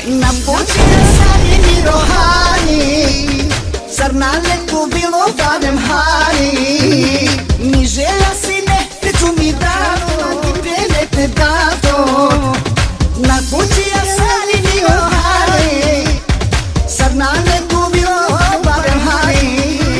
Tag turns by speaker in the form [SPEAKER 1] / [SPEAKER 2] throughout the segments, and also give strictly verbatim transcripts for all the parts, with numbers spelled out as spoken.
[SPEAKER 1] Napućina sami mi rohani, sarnale tu bilo danem hani. Mi želja si ne, te tu mi dato, ti bene te dato. Napućina sami mi rohani, sarnale tu bilo danem hani.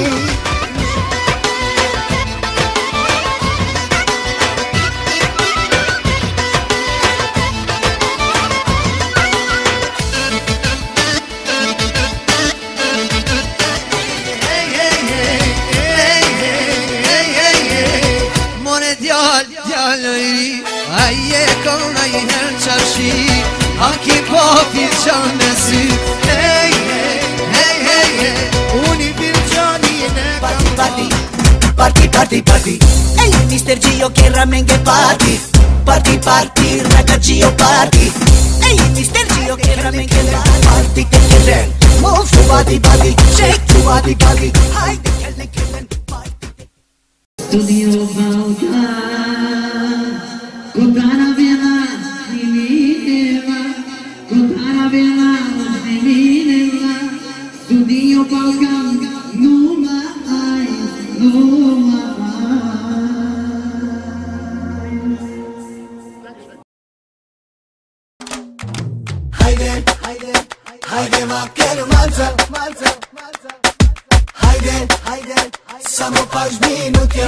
[SPEAKER 2] Aie con ai hel çarşı Aki popil canesi Hey hey hey hey hey Uni bir canine
[SPEAKER 1] Party party Party party party Hey mister Gio che ramenge party Party party raga Gio party Hey mister Gio che ramenge party Te kellen Move your body body Shake your body body Haydi kellen kellen party
[SPEAKER 3] Studio Balkan Kutana vela Nimineva Kutana vela Nimineva Studio Balkan Numa ai Numa
[SPEAKER 1] Haydi haydi Haydi makier malza malza Haydi haydi Samo paš minutje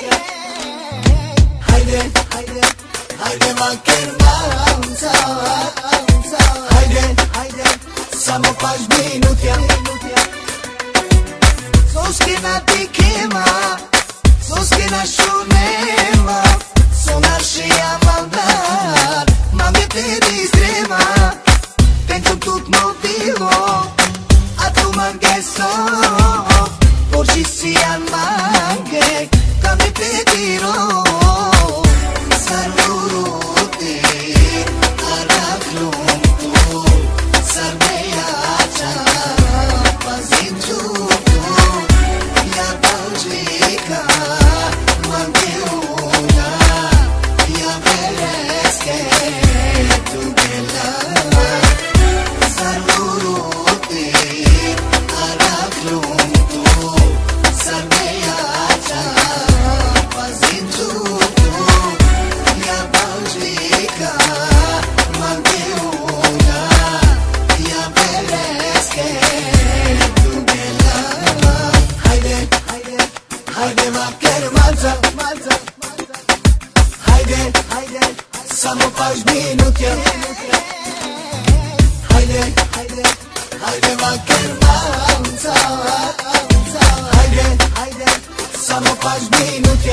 [SPEAKER 1] Haydi haydi Haydi makier malza Haydi haydi Samo paš minutje Soskina tikima Soskina šunema Sonashi amandar Mami te distrema Pentru tot mobilul Atu mangheso Porci sian manghe Kami pediro Saluruti Araklum tu Sarmeyacha Pazintu tu Ya Belgica Mangiuna Ya Beleske Tu bela Saluruti Araklum tu Sarmeyacha Pazintu tu Ya Belgica Mangiuna Ya Beleske Tu bela Haydi haydi Haydi makier malza malza Haydi haydi Samo paš minutje Haydi haydi Haydi makier malza Haydi haydi Samo paš minutje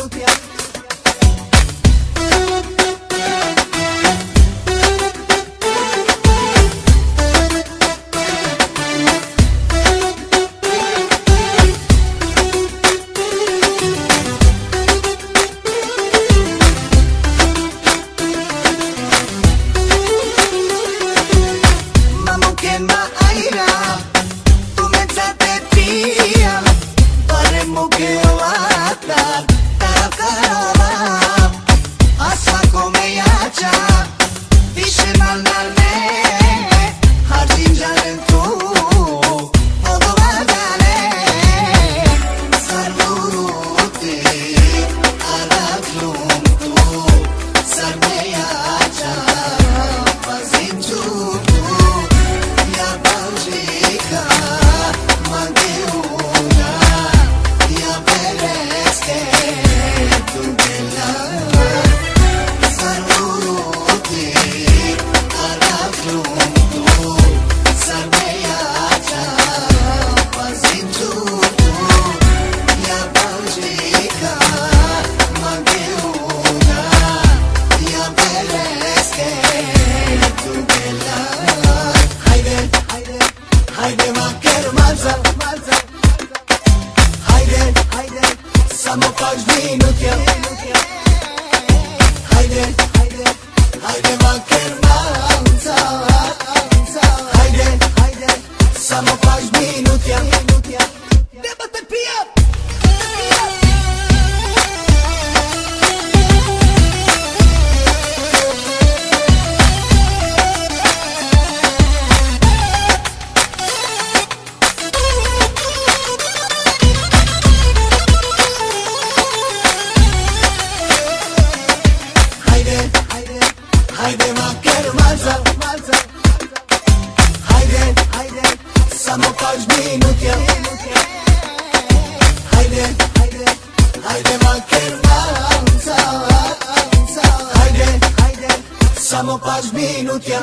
[SPEAKER 1] Mamu que ma aira Tu me te pia Pare mu que oatra Tarakarova Asa come yacha Vishe malnalne Harjin jalen tu Odo vagale Saluruti Araklum tu Sarmeyacha Pazintu tu Ya Belgica Mangiuna Ya Beleske Tu bela Saluruti Araklum tu Sarmeyacha Pazintu tu Ya Belgica Mangiuna Ya Beleske Tu bela Haydi haydi Haydi makier malza malza Haydi haydi Samo paš minutje Haydi haydi Haydi makier malza Haydi haydi Samo paš minutje Nema te pija samo pač minutje. Hajde, hajde, hajde maker vanca, hajde, hajde, samo pač minutje.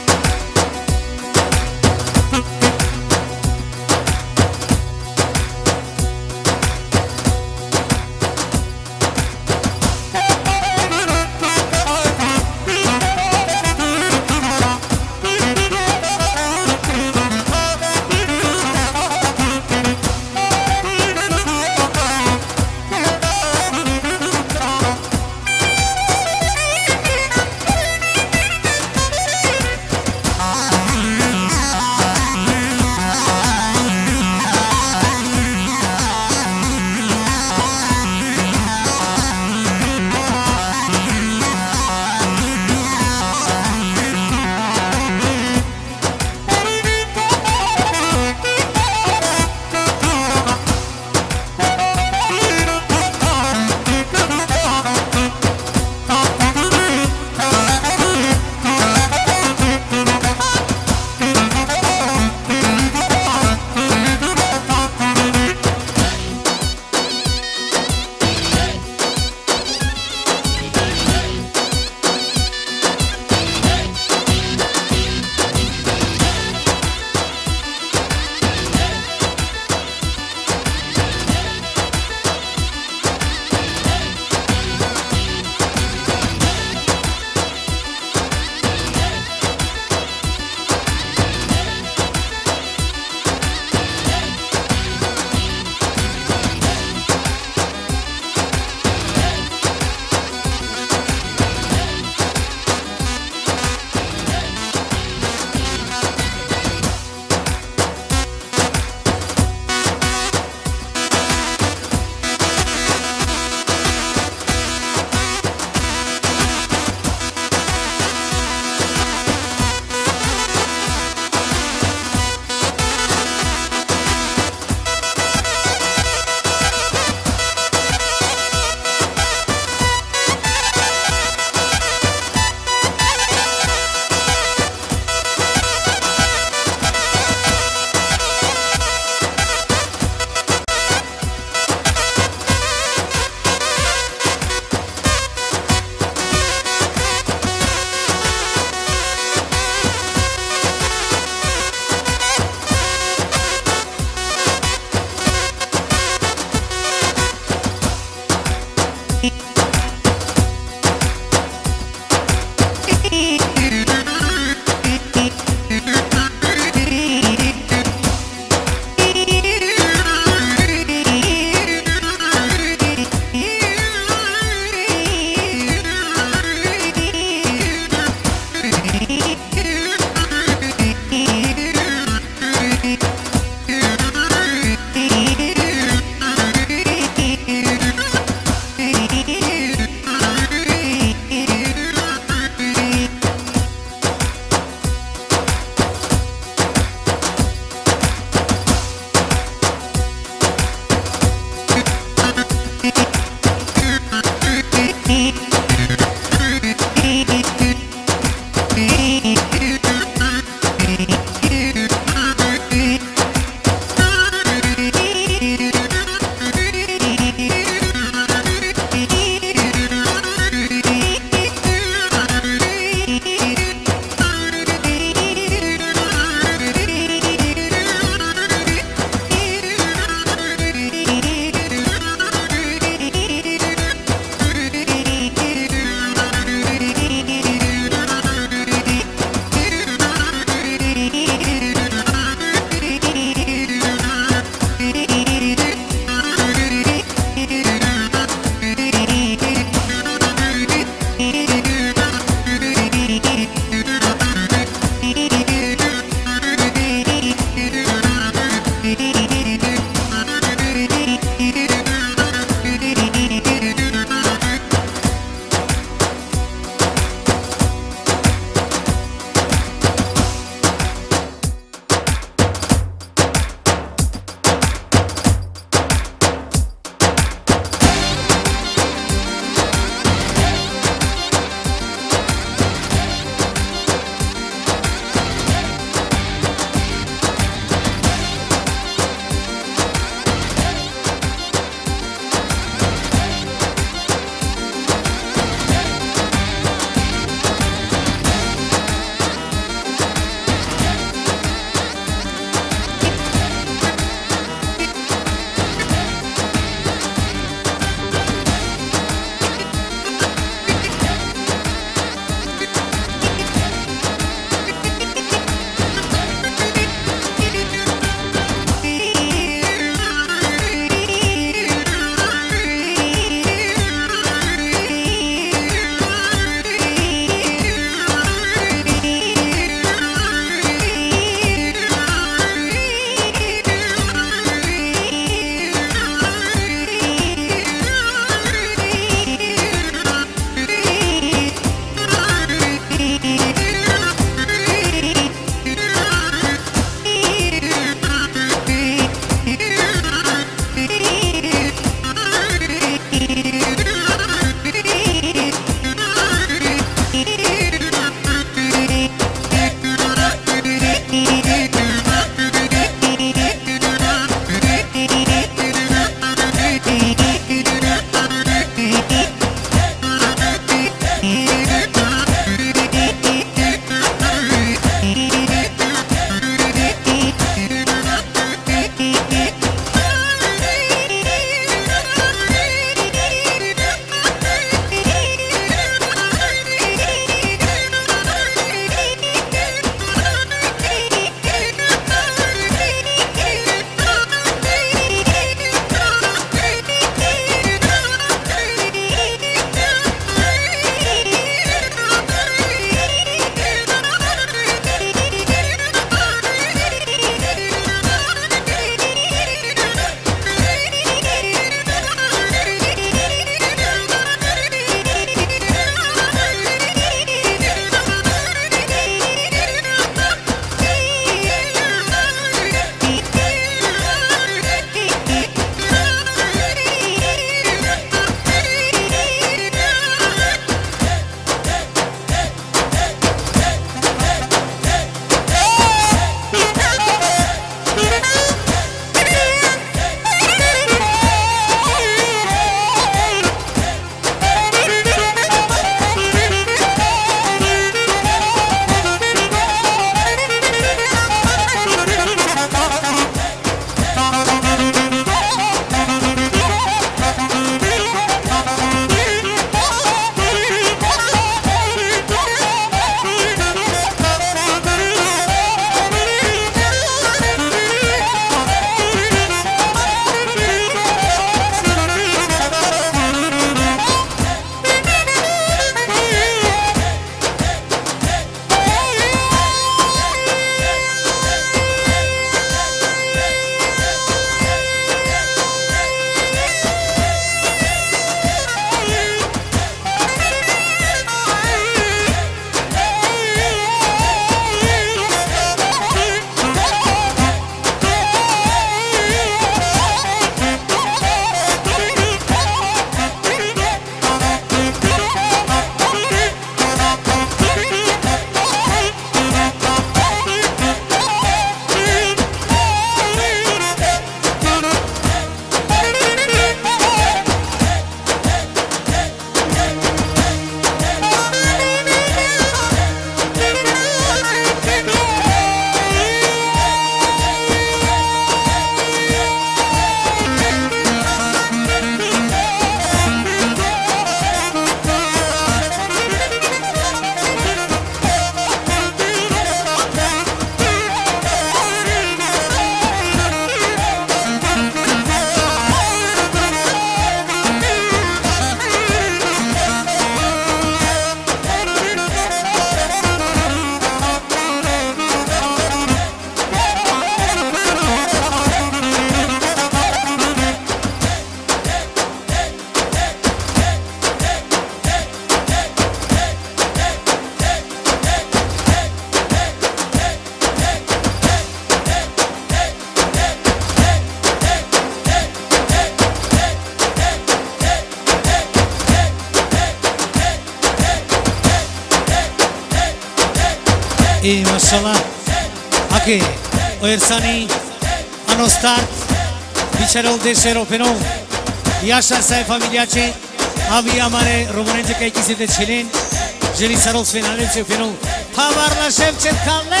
[SPEAKER 4] E mashallah. Anche Oersani hanno start Bicerol desero però Iașa sai familia ce avea mare românence că aici de celen Jeli sarol finale ce però Pavar la Shevchet Kalle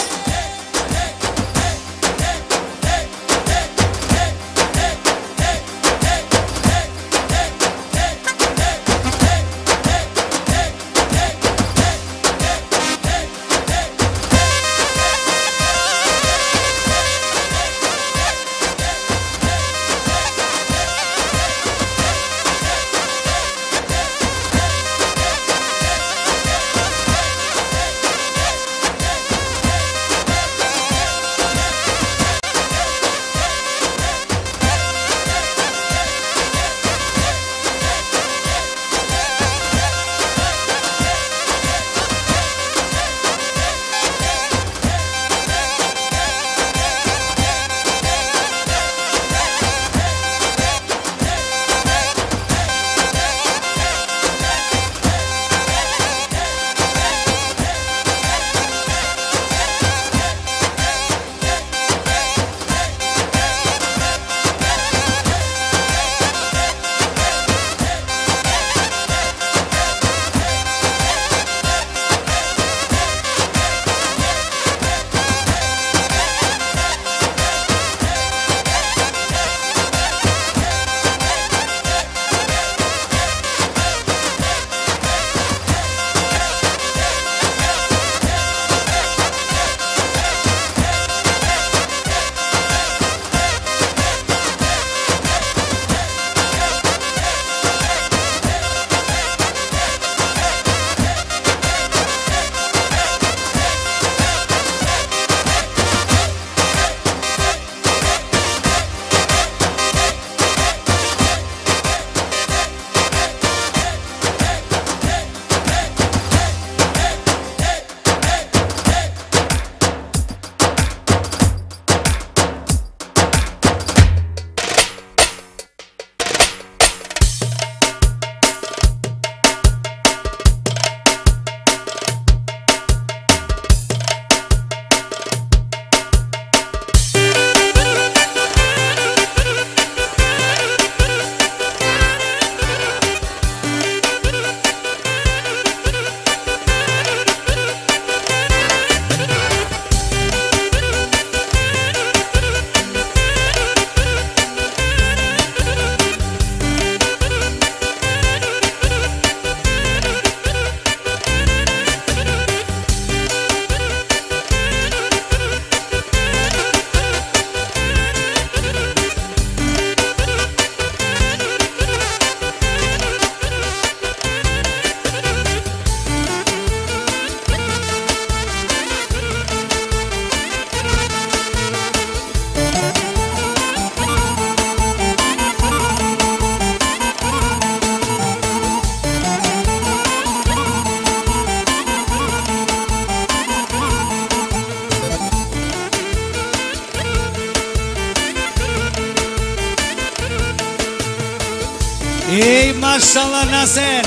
[SPEAKER 4] Ei, mashallah, Nasser.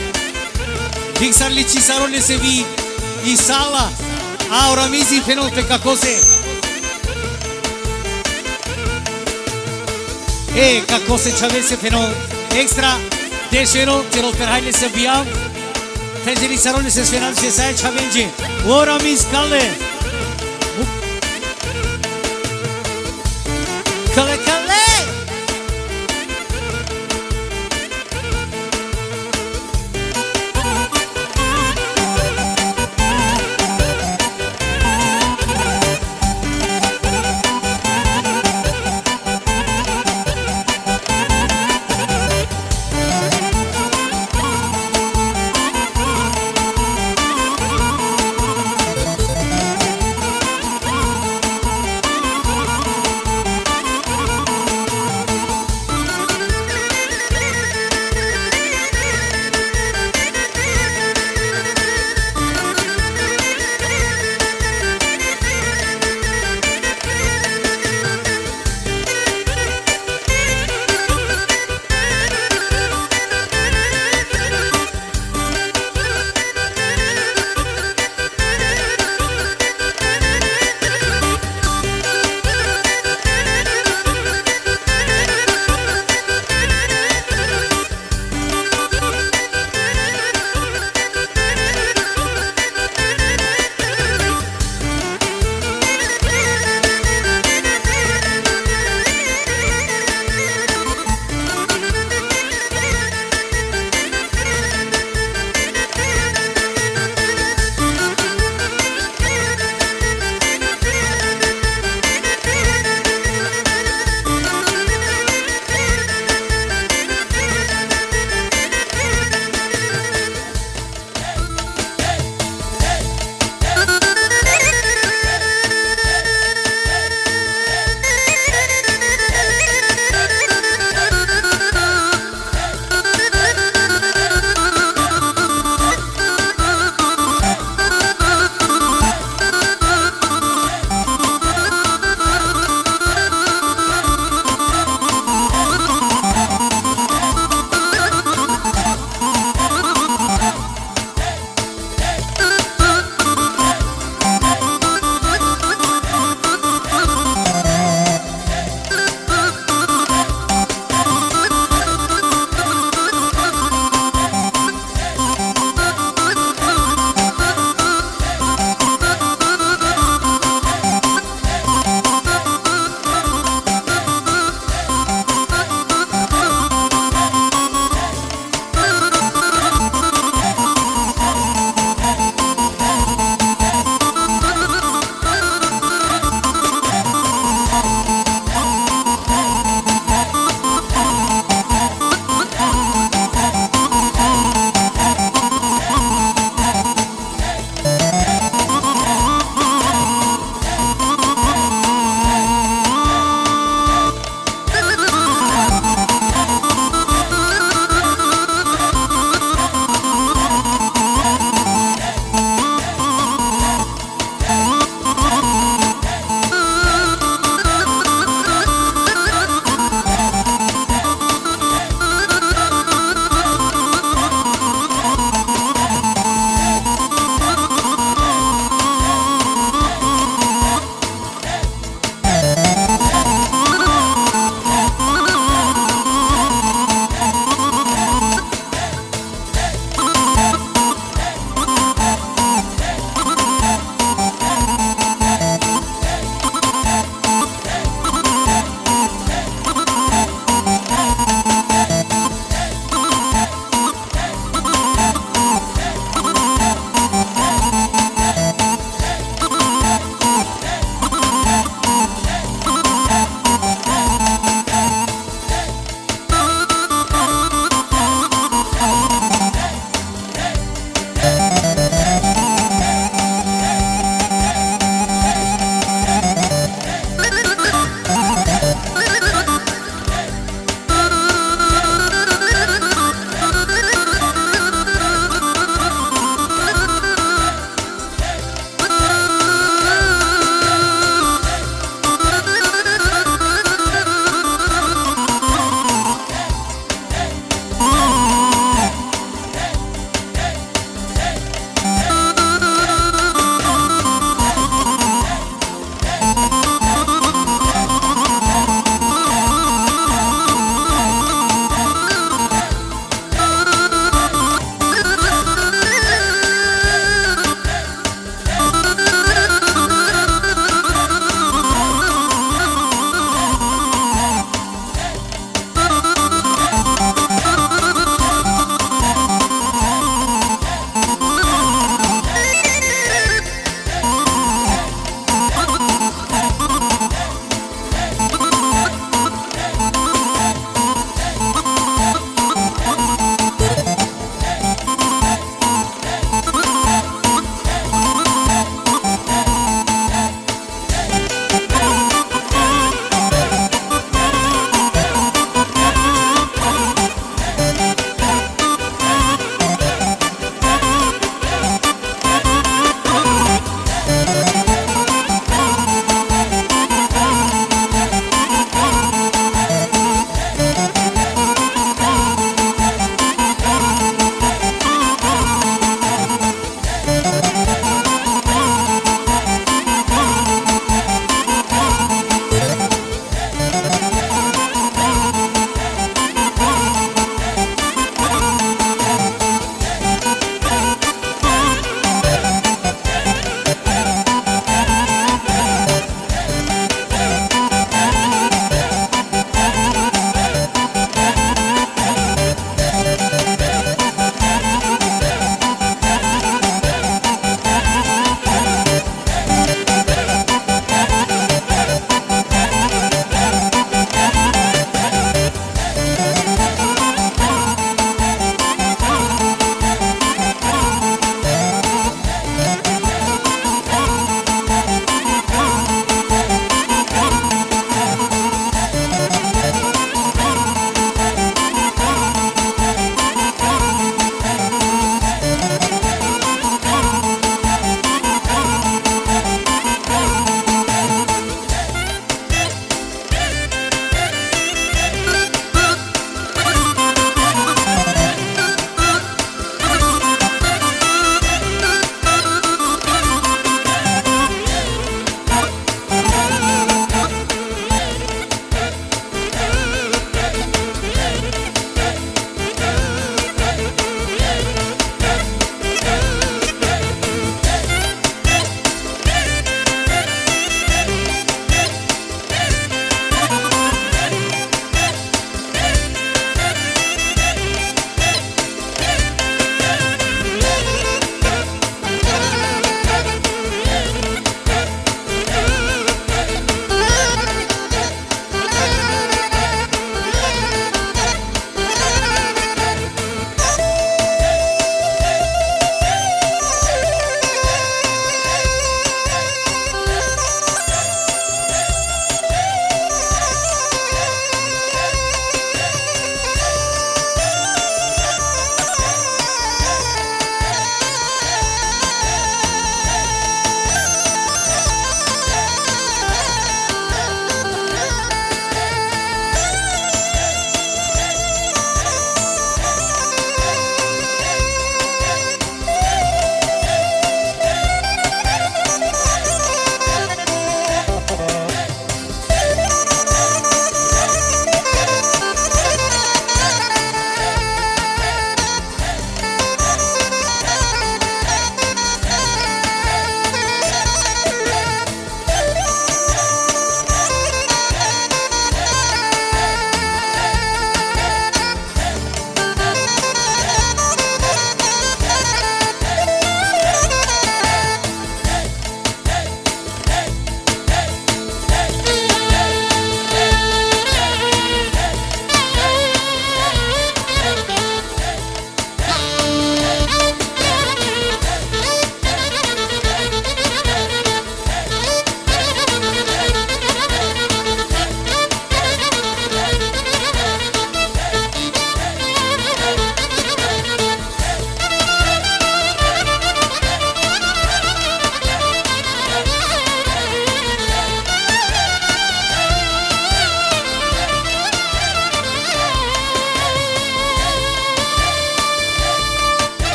[SPEAKER 4] Fixar lici sarole se vi i sala. Aura mizi fenol pe cacose. E cacose chavese fenol extra deșero celor per haile se biam. Fezeli sarole se sfenal se sai chavenge. Ora mis kalle. Kalle kalle.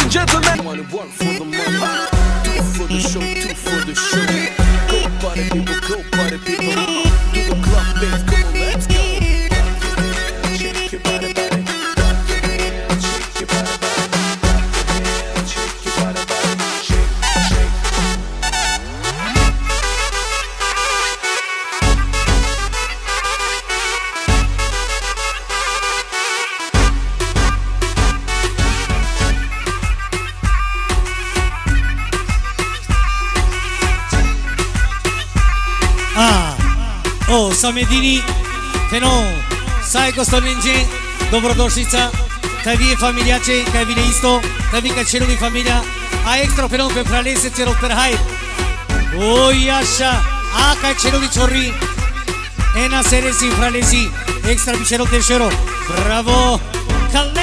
[SPEAKER 5] and gentlemen. One for the money, two for the show, two for the show. Go party people, go party people. Do the club bass, come on, let's go. Shake your body, body. Shake your body, body. Shake your body, body. Shake, shake.
[SPEAKER 4] O, Samedini, Feno, sai questo ninja, dobrodošlica, kaj vi je familijače, kaj vi ne isto, kaj vi kaj čelovi familija, a ekstra Feno pe pralese celo per hajt. O, jaša, a kaj čelovi čorri, ena seresi pralesi, ekstra bi čelo tešero, bravo, kalne!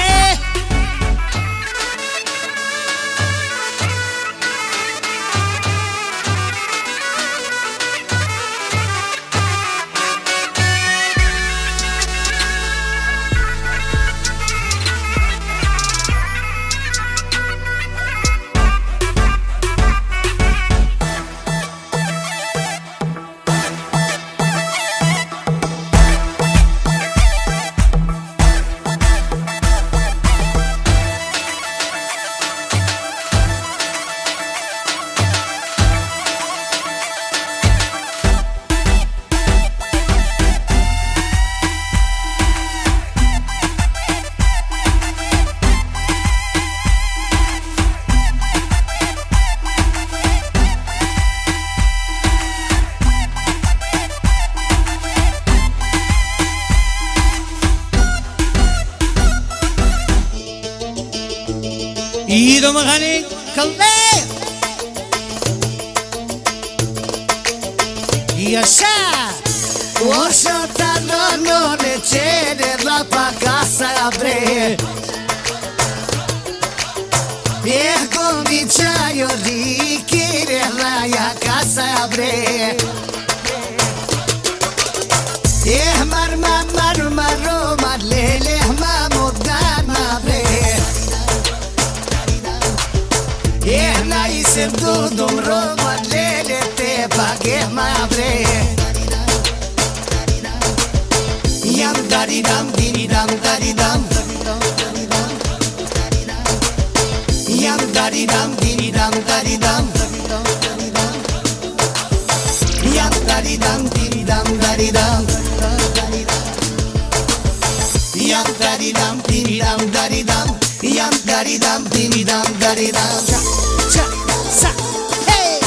[SPEAKER 4] Ido magani kalne Yasha
[SPEAKER 1] Oshota no no le cede la pa casa abre Viejo bichayo di quiere la ya casa abre Eh mar mar mar mar mar lele ma modan ma bre Eh na isem do dom roma lele te paghe ma bre Yam dari dam dini dam dari dam Yam dari dam dini dam dari dam Yam dari dam dini dam dari dam Yam dari dam dini dam dari dam Yam dari dam dini dam dari dam Cha sa hey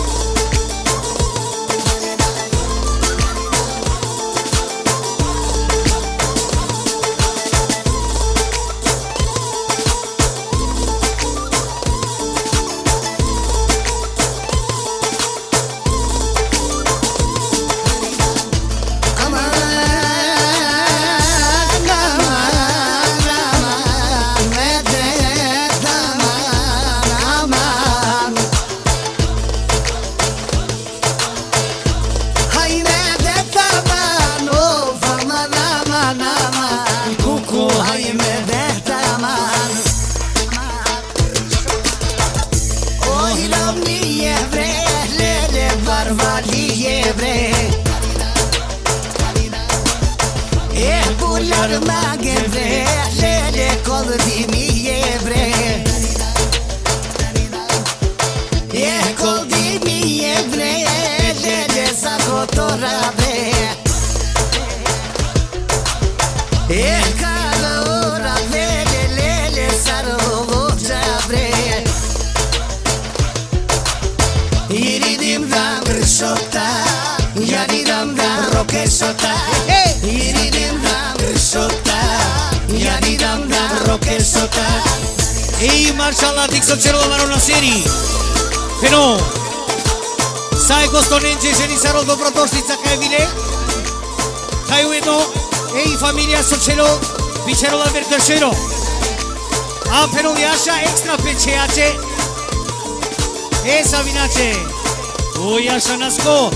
[SPEAKER 4] Ej, marshallah, tik so celo maro na seri. Feno, sai questo ninja se ni sarò dobrodošlica kaj vile? Kaj ujedno, ej, familija so celo, bi celo la vertešero. A Feno jaša ekstra pečejače. E, Savinače, o jaša nasko.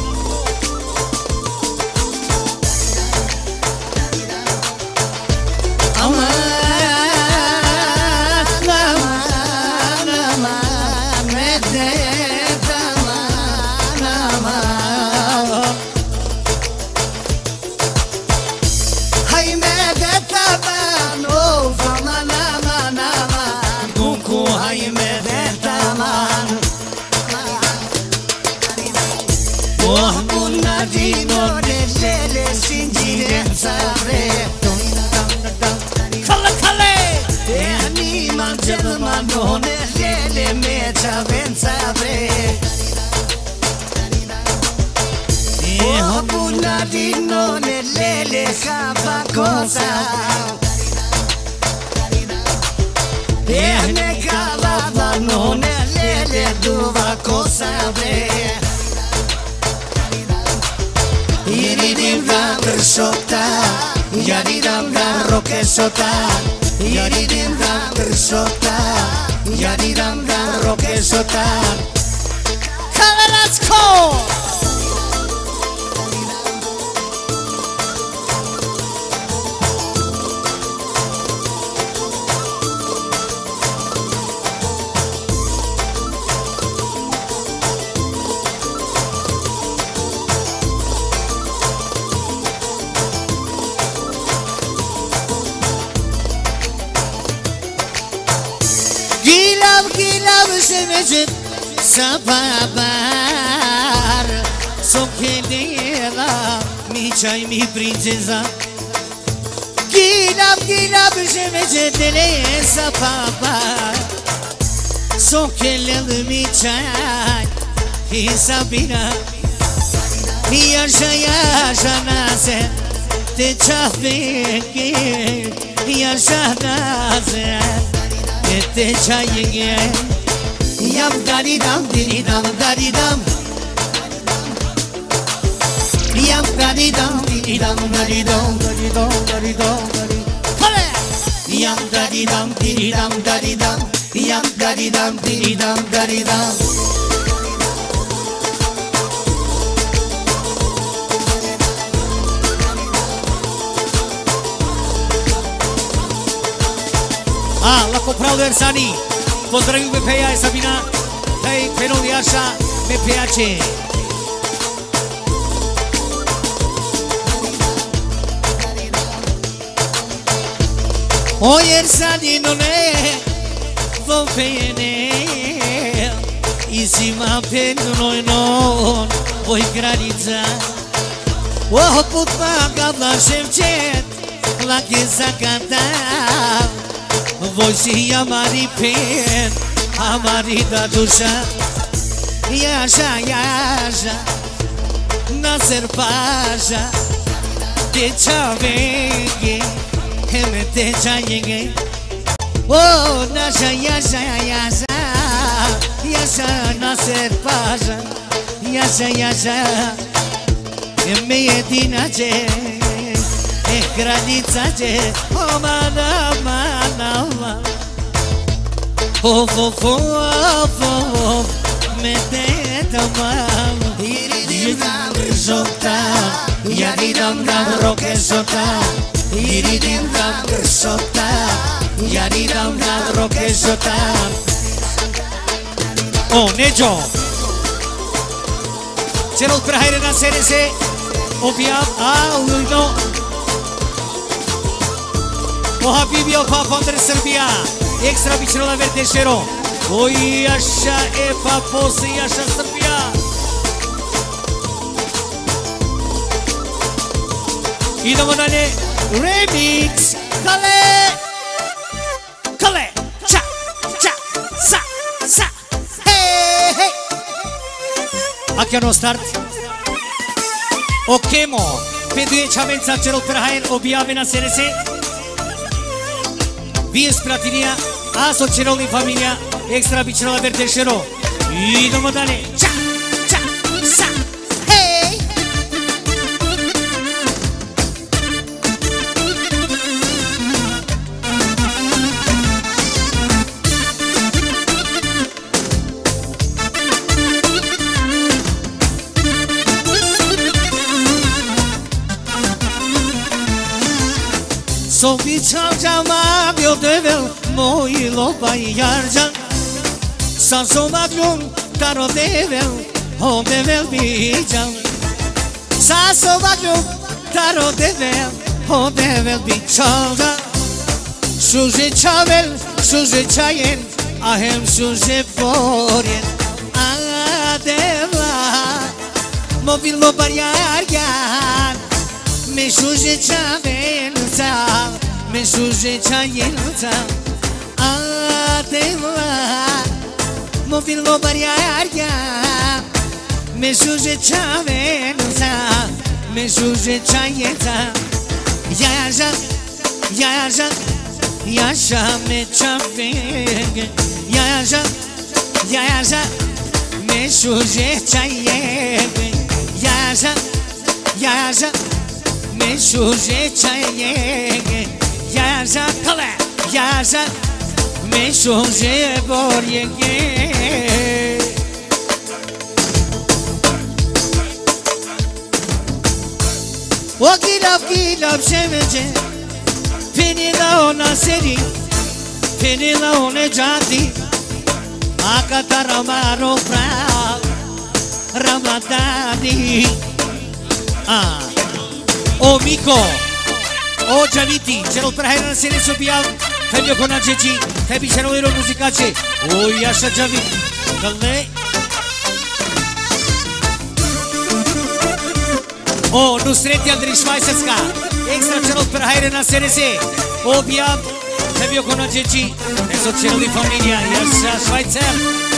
[SPEAKER 1] Oh, bunarino lele singirenza bre.
[SPEAKER 4] Kale kale.
[SPEAKER 1] Teni mangiano manone lele mecha venza bre. Oh, bunarino lele capa cosa. Tene calava non lele duva cosa bre. Iridim dam sota, yaridam dam roke sota, iridim dam sota, yaridam dam roke sota.
[SPEAKER 4] Kale, let's go. Sevecek sababar So kedela mi çay mi princesa Gilab gilab sevecek dele sababar So kedela mi çay Hisabina Yaşa yaşa naze Te çafeke Yaşa naze Te çayenge Yam dari dam diri dam dari dam Yam dari dam diri dam dari dam dari dam dari dam dari Kale Yam dari dam diri dam dari dam Yam dari dam diri dam dari dam Ah, la comprau de Ersani Pozdravím Peja i Sabina, hej, Penou Jaša, me piace. O Ersani non è, vo bene, i si ma per noi non vuoi granica. O putma gavla Shevchet, la chiesa canta. Voi si amari pen, amari da dusha Yaşa yaşa, Nasır Paşa Te çavenge, hem te çayenge Oh, yaşa yaşa yaşa Yaşa Nasır Paşa Yaşa yaşa, Medina ce Granița ce aman aman aman Of of of of Mete tamam
[SPEAKER 1] Iridim dam sota, yaridam dam roke sota, iridim dam sota, yaridam dam roke sota.
[SPEAKER 4] Oh, Nejo Celul Prahire na S R S Obiam, ah, uno O Habibi o Papa Andrei Srbija Extra Bićerola Verdeșero Oi, așa e paposa e așa Srbija Idemo dalje Remix Kale Kale Ča Ča Sa Sa Hej Hej Aki ano start O Chemo Pentru echamența celor Prahire Obiave na S R S Vies Pratinia, Asociațiunea din Familia Extra Bicerola Verdeșero. Idemo dalje. Ča, ča, sa, hej! So biçal cama biodevel Moi loba i jarjan Sa so maglum Taro devel O devel bijan Sa so maglum Taro devel O devel biçalda Suze çavel Suze çayen Ahem suze poryen Adela Movillo bariargan Me shuje chavenza Me shuje chayenza Adela Movillo bariargan Me shuje chavenza Me shuje chayenza Yaja Yaja Yaja me chavenge Yaja Yaja Me shuje chayenza Yaja, yaja, me shuje chayenge. Yaja, kale, yaja, me shuje boryenge. O gilab gilab shemece, peni la ona seri, peni la one jati, akata ramaro fra. Ramadani Ah O Miko O Giaviti Celor prehajde na sene sobijav Febio Konačeći Tebi čerovero muzikače O Jaša Giavit Kalne O Nusreti Andri Švajcarska Ekstra celor prehajde na sene se Objav Febio Konačeći Neso čerovi familija Jaša Švajcar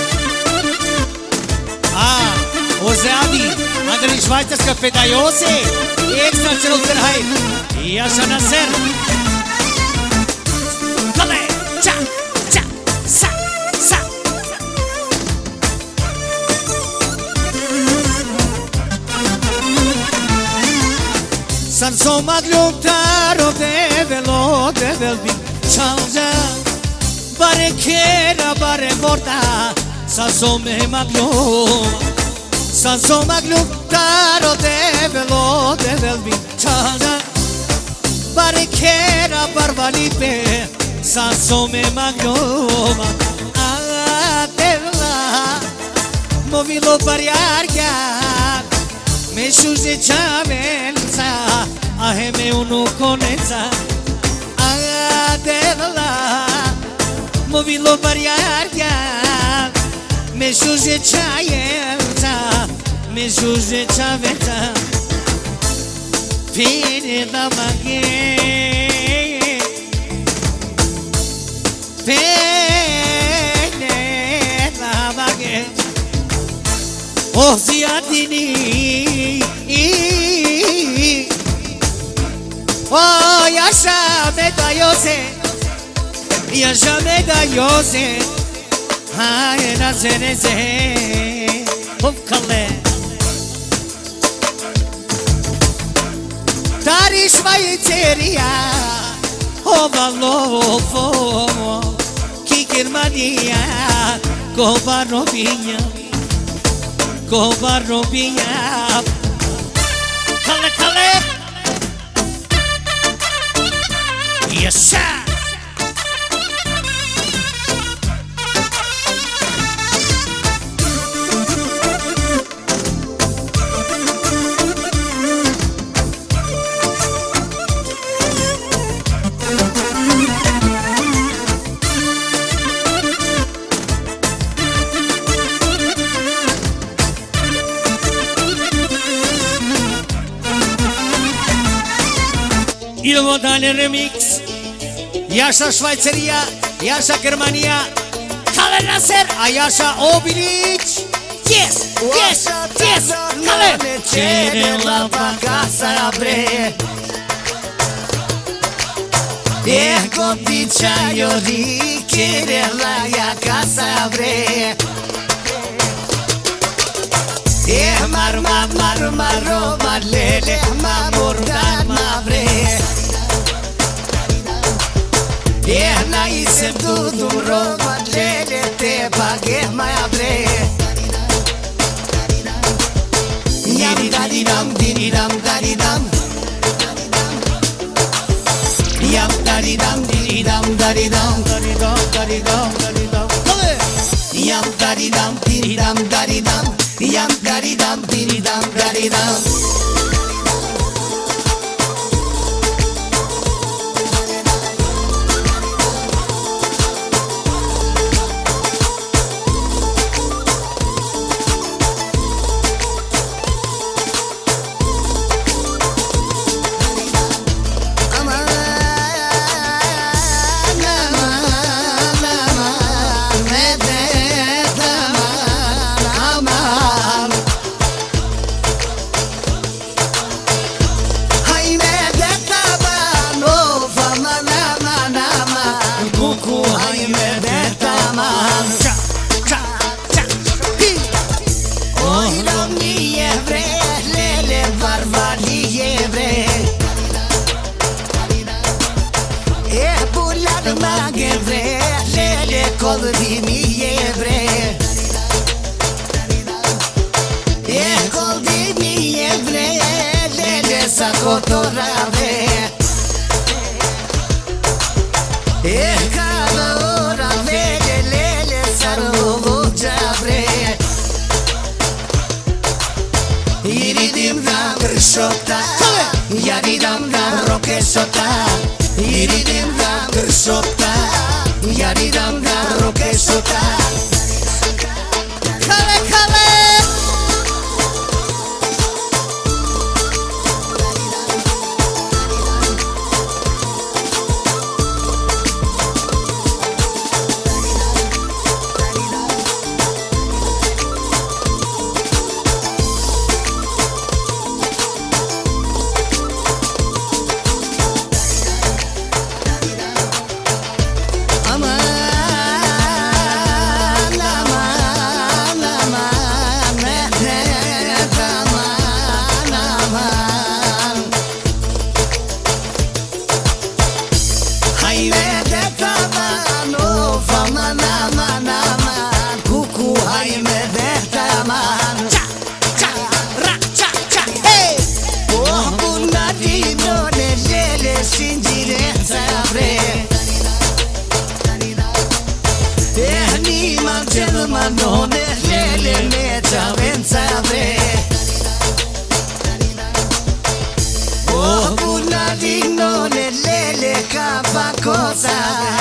[SPEAKER 4] Ah Ozeadi, Andrei Švajcarska pedajose Ekstra celor trhaj Jaša Naser Kale, ča, ča, sa, sa San soma glutaro develo develbi Čalja Bare kera, bare morta San some maglio Sanso maglutaro develo develbi Čalja Bare kera, barvalipe Sanso me magloma Adela Movilo bariarga Me shuje chavenza Aheme unu koneza Adela Movilo bariarga Me shuje chayenza Me shuje chavenza Pene da maghe Pene da maghe Oh ziadini Oh yaşa medayose Yaşa medayose Hayır nazereze Hop kalle Tari Švajcerija Ovalofo Ki Germanija Koba robinja Koba robinja Kale kale Yaşa Idemo dalje remix Jaša Švajcarija, Jaša Germanija Kale Naser, a Jaša Obilić Yes, yes, yes, Kale
[SPEAKER 1] Cere la casa bre Ego dičajo di Cere la ja casa bre Eh marma marma roma lele ma mordan ma bre Eh na isem tudo roma lele te pague ma bre Yam dadi dam didi dam dadi dam Yam dadi dam didi dam dadi dam dadi dam dadi dam dadi dam Yam dadi dam didi dam dadi dam Yam dadi dam didi dam dadi dam di mie bre E col di mie bre Lele sa cotorave E cada ora vede lele sa rovucea bre Iridim da grșota Iaridam da rochesota Iridim da grșota Iaridam da rochesota Kale kale Non è lele mea venza bre Oh bunadino ne lele capa cosa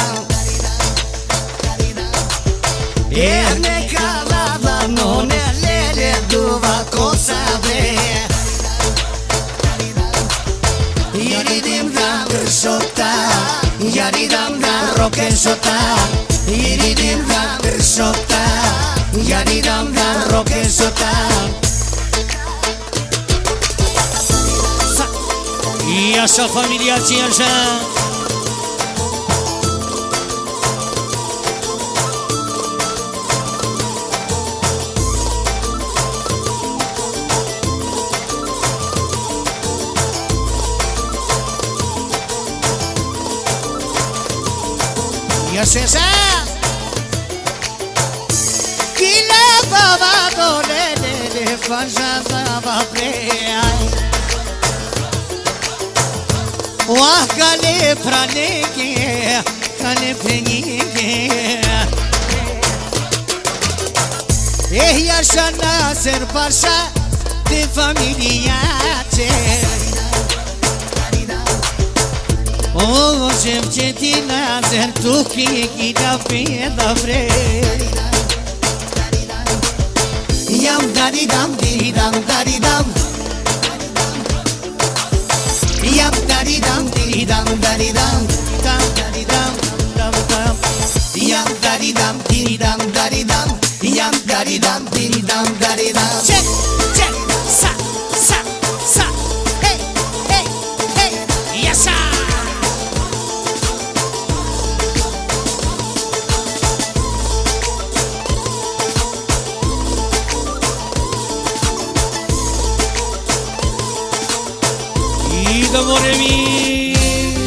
[SPEAKER 1] E ne calava non è lele duva cosa bre Iridim da grșota Iaridam da rochesota Iridim da grșota Iaridam da rochesota
[SPEAKER 4] E așa familia ți așa E așa așa Fajada preai Wah kale pranege kale penige Eh yaşa Nasır Paşa de familia ce O cevcetina zer tuki gida peda bre Yam dari dam di dam dari dam Yam dari dam di dam dari dam dam dari dam dam dam Yam dari dam di dam dari dam Yam dari dam di dam dari dam Check check sa sa sa hey hey hey yes sir Amore mio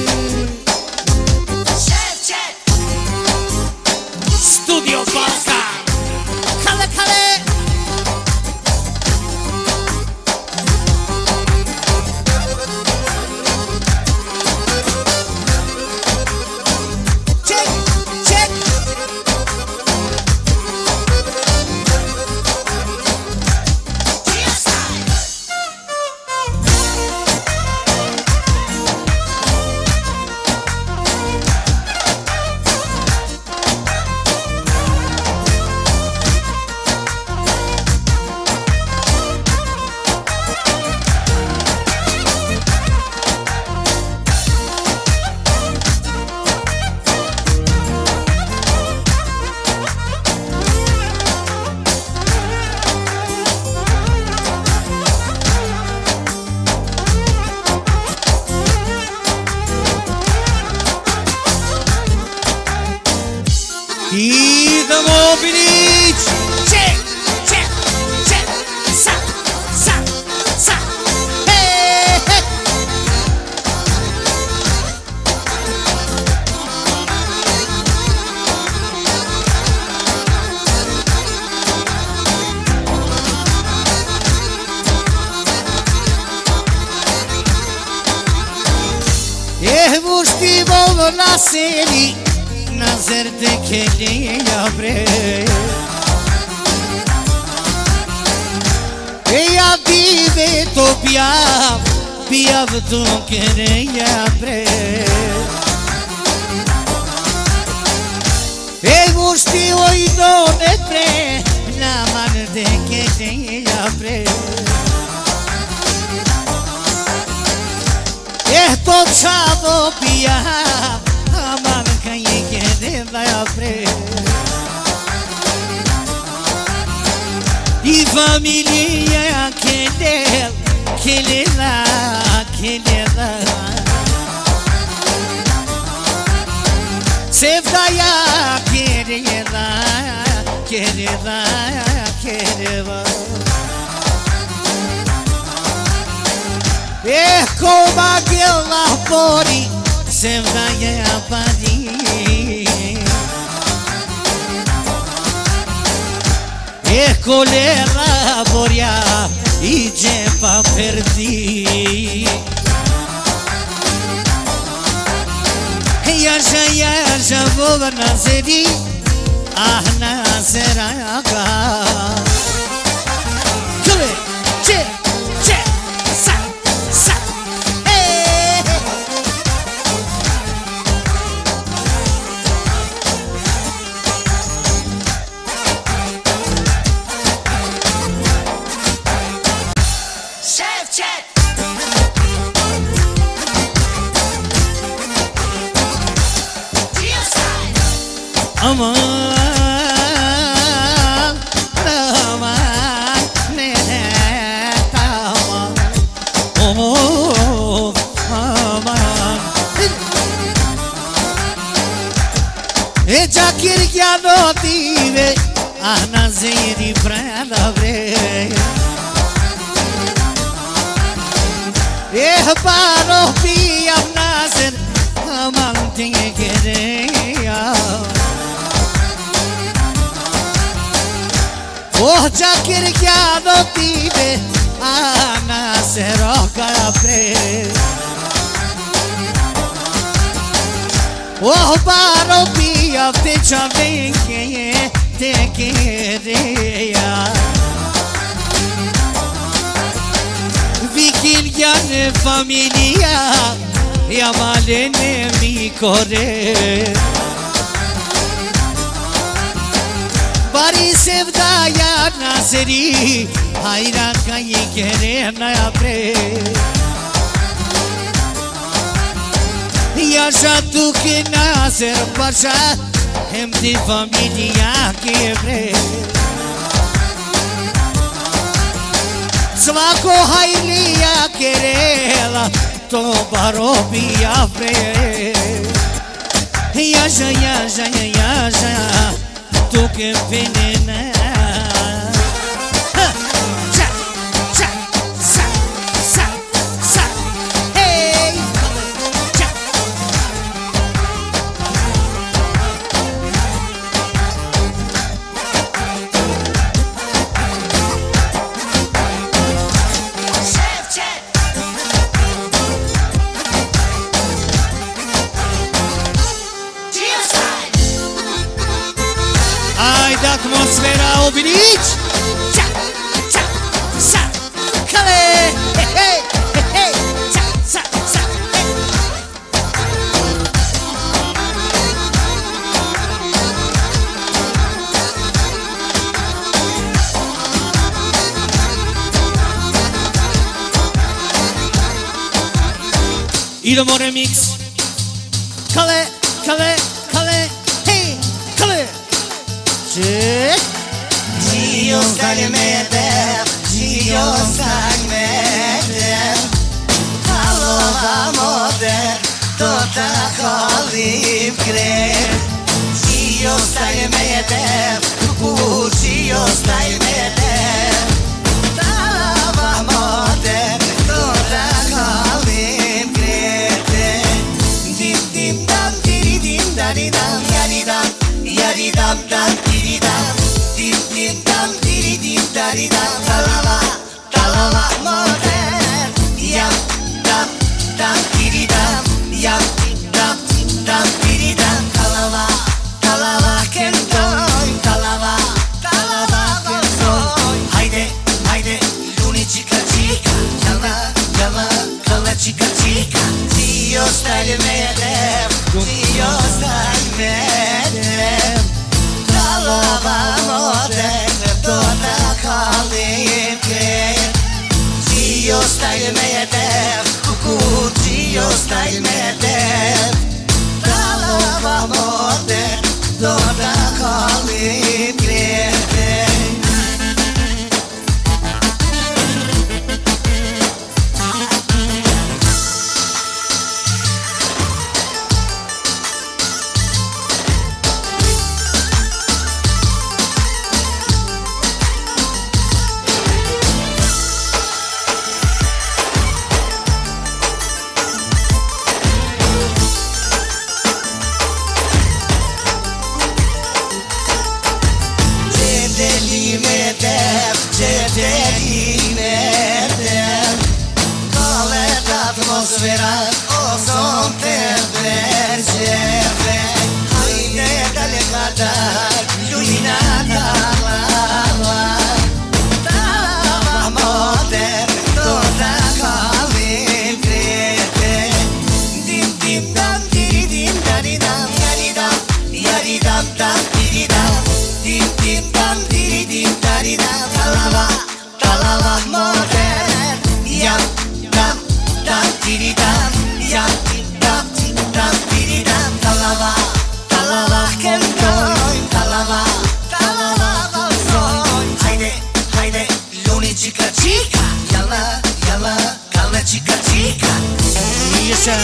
[SPEAKER 4] Studio Balkan Kale kale Check check
[SPEAKER 2] la seri nazar de kele yabre e ya vive to pia pia tu kere yabre e gusti oi non e pre la man de kele yabre esto chavo pia aman kaye kere yabre I famiglia che le che le la che le la se vaya che le la che le la che le la e come che la fuori se vaya a pari e colera boria i gepa perdi ya ya ya voga nazeri ah nazeraga kule che che sa sa eh aman aman nene aman oh aman e già kirgiano dive anazeri pralabre e paro pia nazer aman tinge kereya oh già kirgiano dive anazero capre oh paro pia te chavenge te kereya Vigiliane familia ya malene mi kore Bari sevdaya nazeri hayran kayi kere na apre Yaşa tu ki nazer paşa hem di familia kebre Svako hayliya kerela to barobia pre Yaşa yaşa yaşa tu que venena cha cha sa sa sa hey cha atmosfera obilić cha cha sa kale hey hey hey cha sa sa hey Idemo remix kale kale kale hey kale Dio stagnete, Dio stagnete Halova mode, tota holim kre Dio stagnete, Dio stagnete Halova mode, tota holim kre Dim dim dam, diri dim dari dam, yari dam, yari dam dam diri dam dim dim dam diri dim dari dam talava talava modern yam dam dam diri dam yam dam dam stai me jetev, kuku Gio stai me jetev. Talava mode, do ta kalim krete. Atmosfera o son te percebe. Haide dale kadar lumina talava. Talava moder toda kalim krete. Dim dim dam diri dim dari dam yari dam yari dam dam diri dam. Dim dim dam diri dim dari dam talava talava moder yam dam dam diri dam yam dam dam diri dam talava talava kentoy talava talava balsoy. Haydi haydi luni chica chica yalla yalla kalna chica chica.
[SPEAKER 4] Yaşa.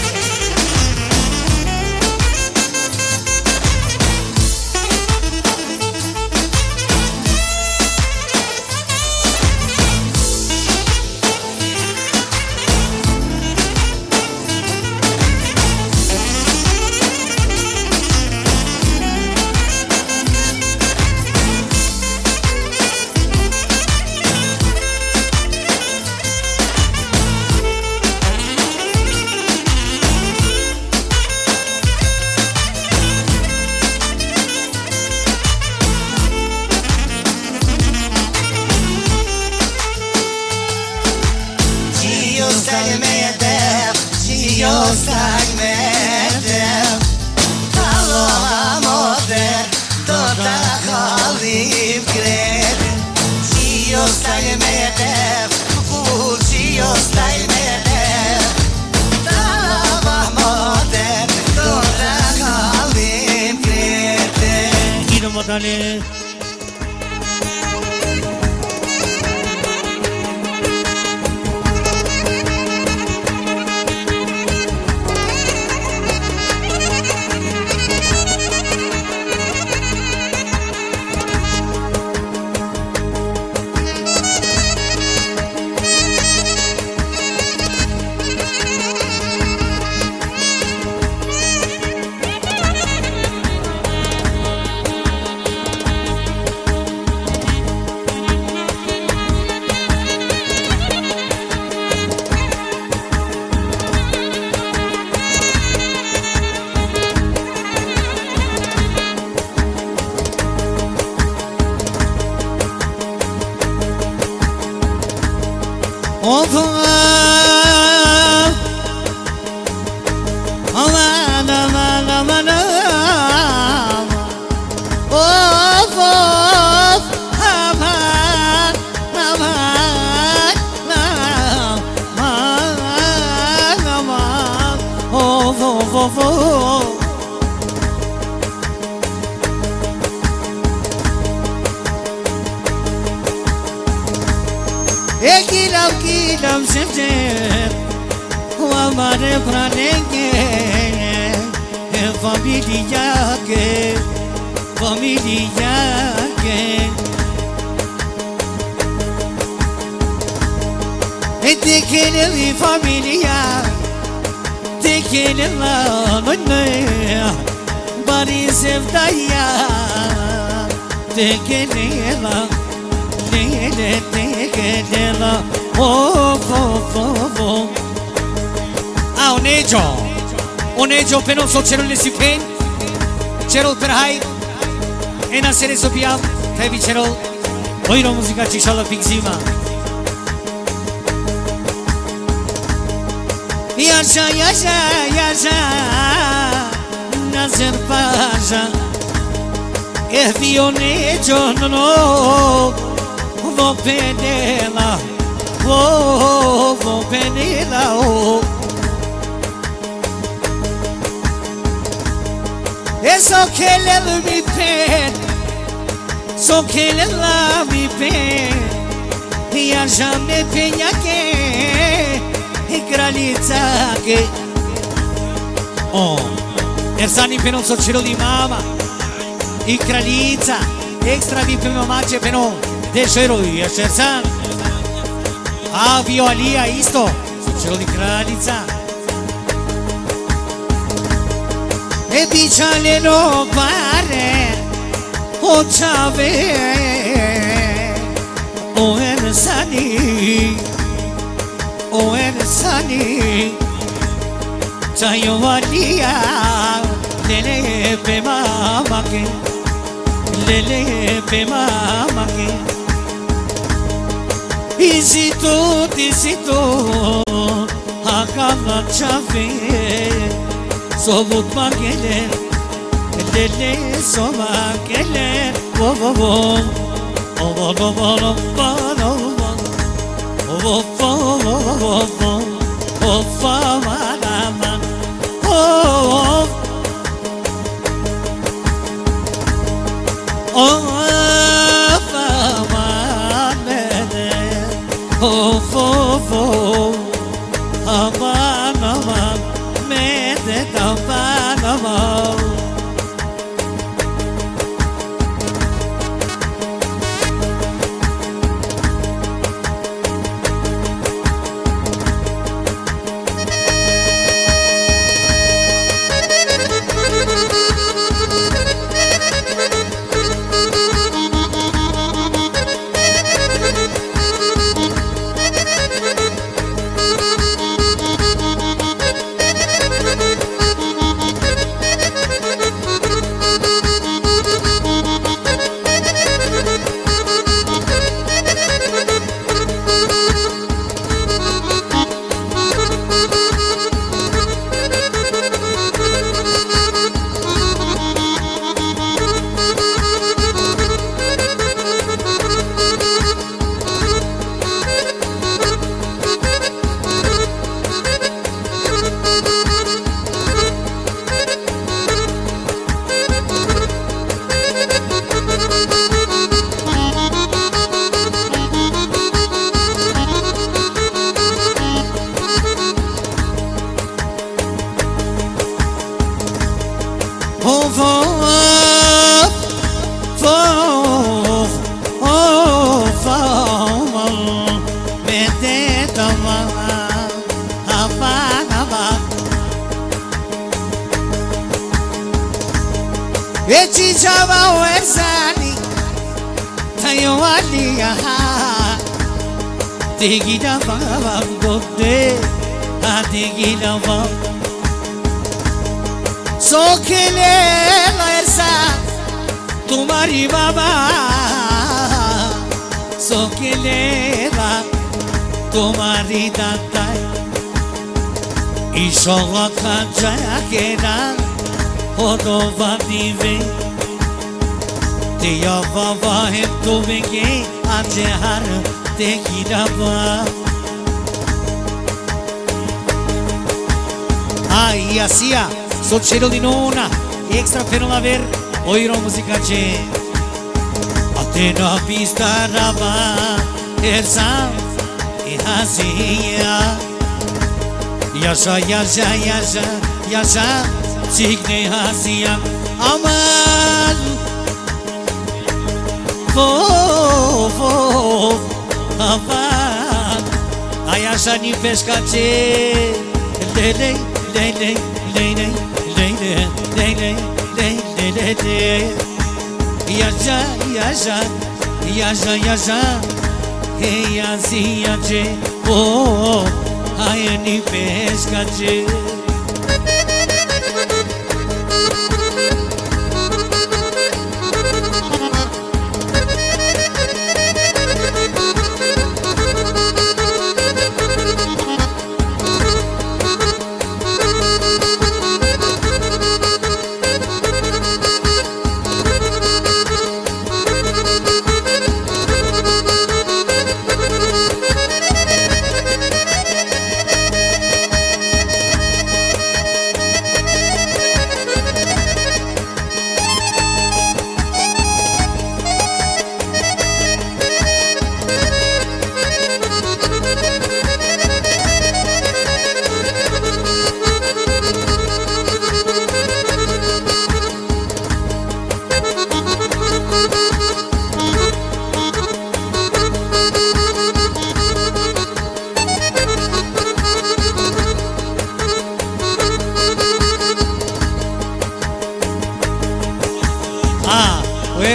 [SPEAKER 4] Dale. Ekilam kilam semsem, hamaरे प्राणे के familia के familia के te quiere mi familia, te quiere la noche, bari sevdaya, te quiere la, te quiere la, oh oh oh oh. Ah, onejo, onejo penoso cerul lesipen, cerul perhai, ena sere sopiam, tebi cerul, oiro muzica cishala pixima. Yaşa yaşa yaşa Nazır Paşa Ehvione Jono Vo pedela Vo penilao Eso que le mi pen So que le la mi pen Я jamais пеняке И кралица ке О Ersan pe non so celo di mama I kraljica Ekstra vi pe mače pe non Dešero i Ersan A Violija isto So celo di kraljica E bićale no pare O čave O Ersani O Ersani Chayo valia Lele pe mama ke Lele pe mama ke Isito tisito Hakama chave Sobut magele Lele soma kele Wo wo wo Oh wo wo wo wo wo wo wo wo wo Oh fama lama Oh Oh fama mene Oh fo fo Aman aman Mene taman aman Digida baba godde a digida baba So que le la esa tumari baba So que le va tumari datai Ishoga kanja kera Odo va dive Tia baba hem tu venge anje har Te giraba Ai, asia So celo di nona Extra per non aver Oiro musica c'è A te na pista raba Ersan E asia Yaşa yaşa yaşa Yaşa Signe asia Aman Fo Fo Aman Ayaşa ni pescace Lele Lele Lele Lele Lele Lele Lele Yaşa yaşa Yaşa yaşa Hey yaziyace Oh Ay ni pescace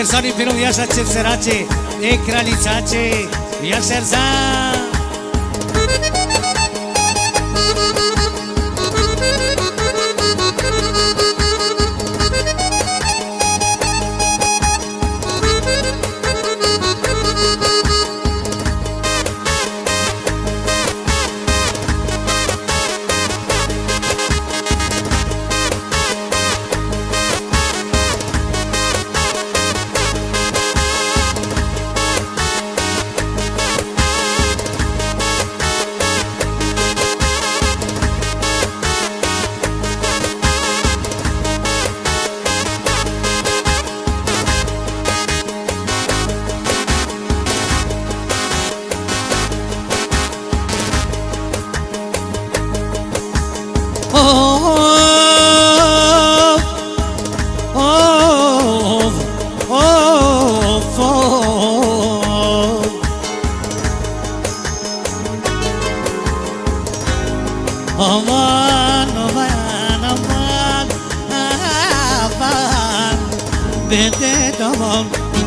[SPEAKER 4] Ersani Pinu Yasha Cevserace E Kralicace Yasha Erzan Aman, aman, aman, aman, bende tamam.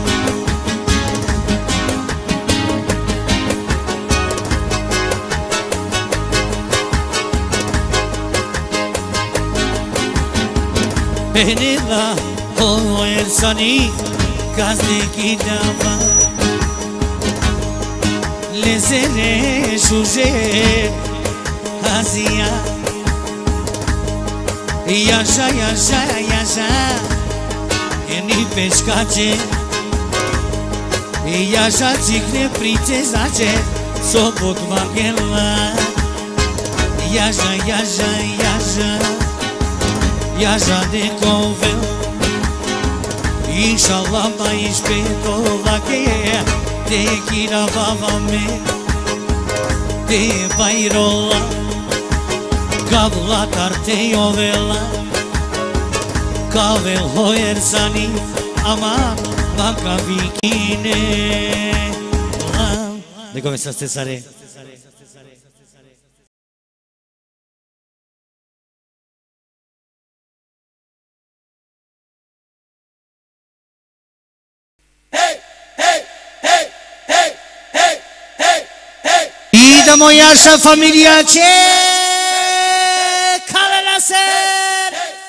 [SPEAKER 4] Beni la o Ersani gazdeki dava lezere şuje Azia Yaşa yaşa yaşa Eni pescace Yaşa cikne princezace Sobot magela Yaşa yaşa yaşa Yaşa de convel İnşallah da ispetola que Te kira babame Te vairola Kavla tarte ovela Kavel ho Ersani Aman baka vikine De começaste sare Idemo Yasha familia ce Ser.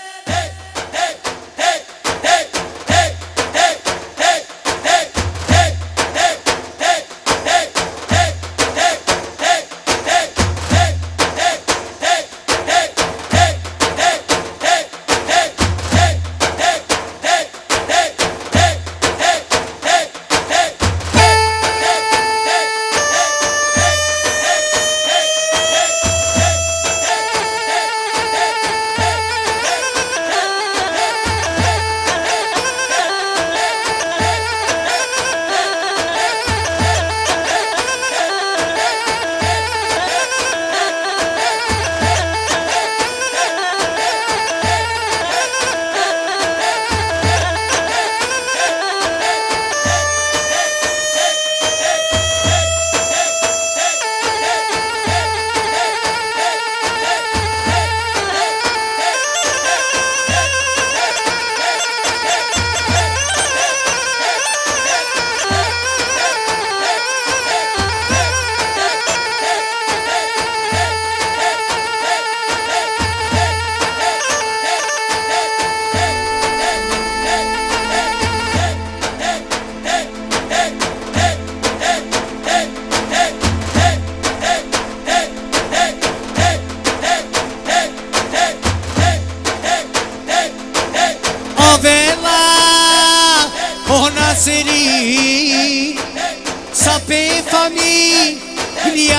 [SPEAKER 4] Naseri Sape família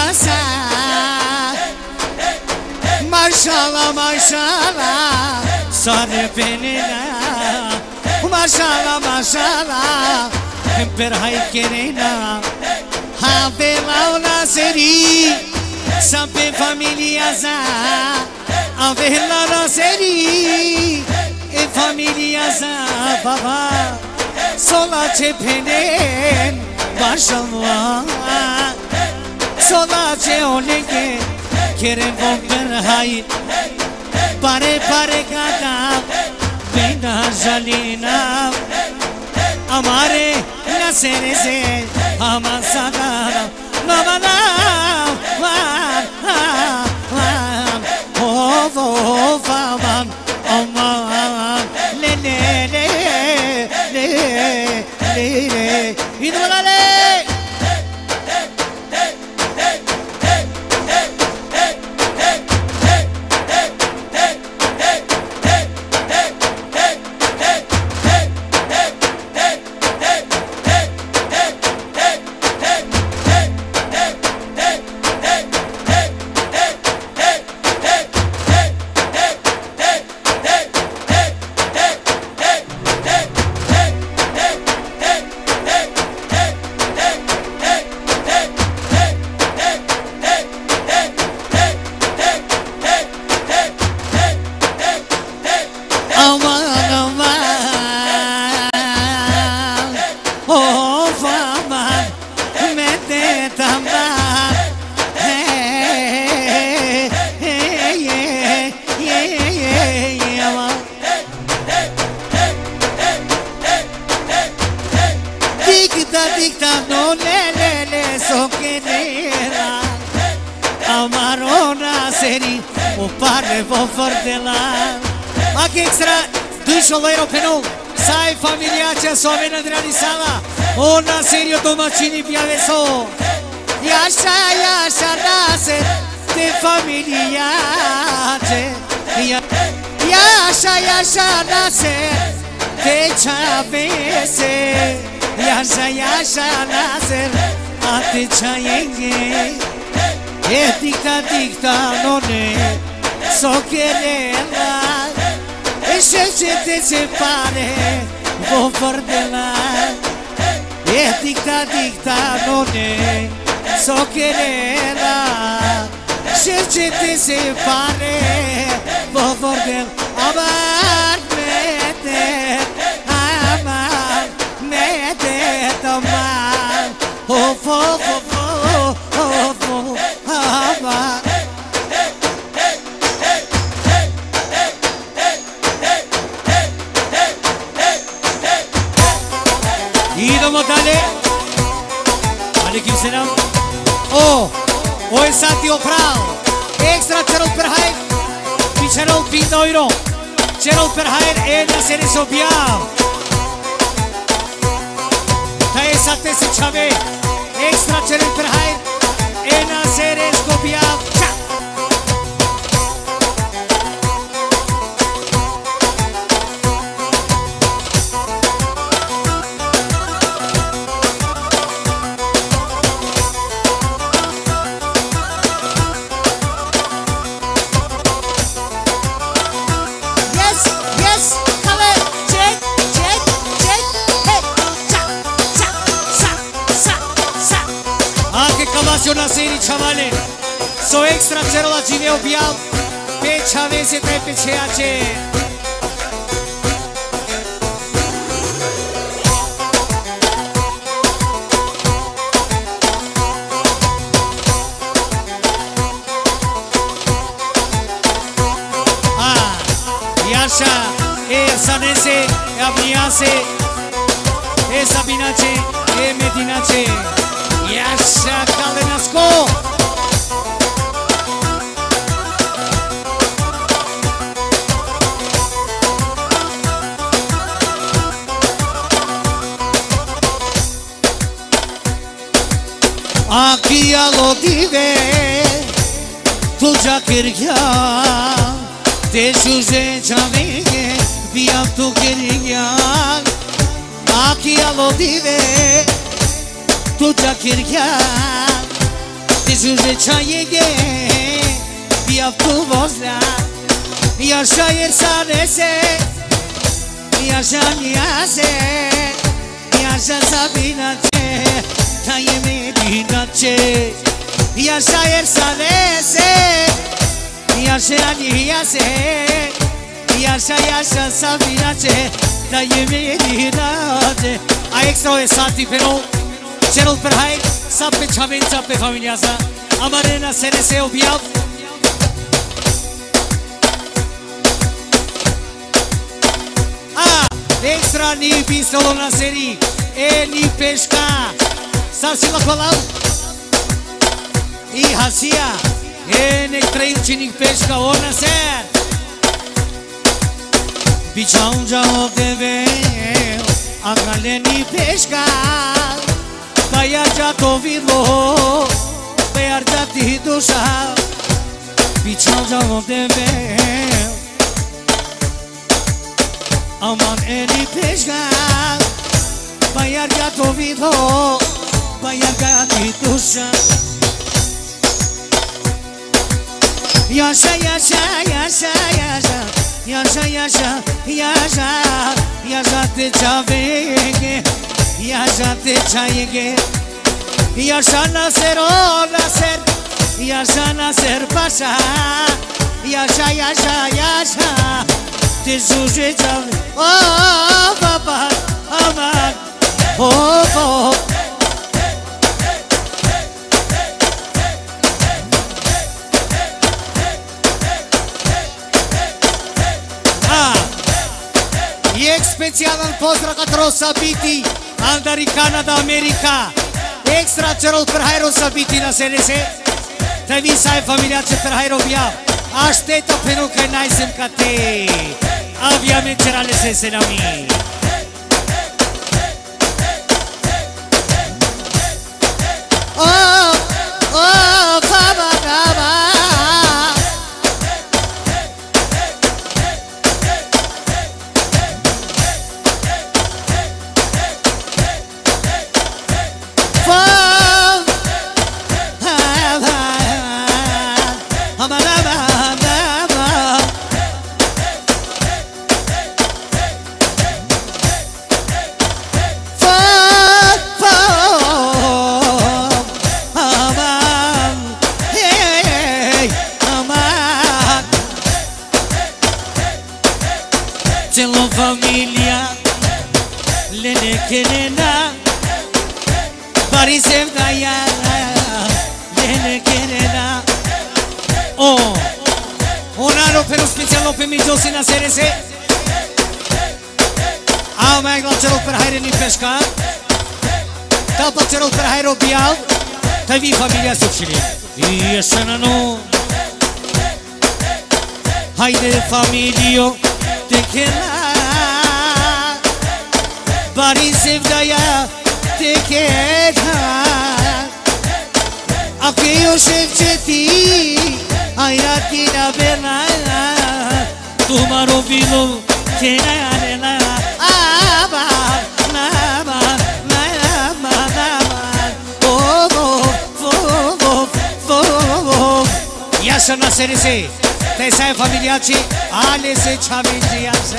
[SPEAKER 4] Mashallah, mashallah Sare penina Mashallah, mashallah Per hai querena Havela Naseri Sape família Havela Naseri E família Baba Sola cepheden Mashallah Sola ce olege Kere bomber hayit Pare pare gada Bena jalina amare la serese amasagana mama na wa wa oh oh faman aman le le le le le le idolale Sai familiace soavena realizada una serie domacini piaveso Iasha Iasha nase de familiace Iasha Iasha nase de chavese Iasha Iasha nase ate chayenge E dicta dicta none so quererla E se te separe vo fordela E dicta dicta none so quererla Se te separe vo fordela Amar mete Amar mete Amar Oh oh oh oh oh oh Amar Dale Aleykümselam O O je sati oprav Ekstra čerol per hajr Pi čerol pet euro Čerol per hajr E na se ne sobjav Ta je sate se čave Ekstra čerol per hajr E na se ne sobjav Ča Una serie chavale So extra cero la cine obiam Pe chavese tre pe ceace Ah Iasha E sanese E abriase E sabinace E medinace Iasha Kalenasko Aqui a lotive Tu já queria Deixa gente amiga Via tu queria Aqui a lotive Tu já queria Deixa gente amiga Via tu vozla Iasha yersanese Iasha niase Iasha sabinace Taye medinace Iasha yersanese Iasha niase Iasha Iasha sabinace Taye medinace A extra e sati pero Cerul per hai Sape chamen sape familia sa Amarena senese obiav Extra ni pistolo na seri. E ni pesca. Sarsi la colau. I hasia. E ne trăim cinic pesca o na ser. Bichão já o deveu. Agale ni pesca. Baya já to vidlo. Bayar já ti duša. Bichão já o deveu. Aman eni pesca. Bayar já to vidlo. Bayar já ti duša. Yaşa yaşa yaşa yaşa Yaşa yaşa yaşa Yaşa te çavenge Yaşa te çayenge Yaşa naser o naser Yaşa naser paşa Yaşa yaşa yaşa Te zuje çave Oh baba aman Oh oh Specijalan pozdrav katero sabiti Andari Kanada Amerika Extra cerol per hajro sabiti na senese Te vi sai familia ce per hajro via Așteptă pentru că n-ai sem ca te Avia cerale se se na mi Oh oh baba baba Sina serese Au mai la cerul per haire ni pesca Tapa cerul per hairo bial Ta vi familia sucili I esana no Haide familio Te kena Bari sevdaya Te kena Akio şevçeti Ayratina bena Tumaro vino che na na aba na ba na ba na ba oh oh oh oh Yaşa na serisi Te sai familiaci Ale se çaminci yaşa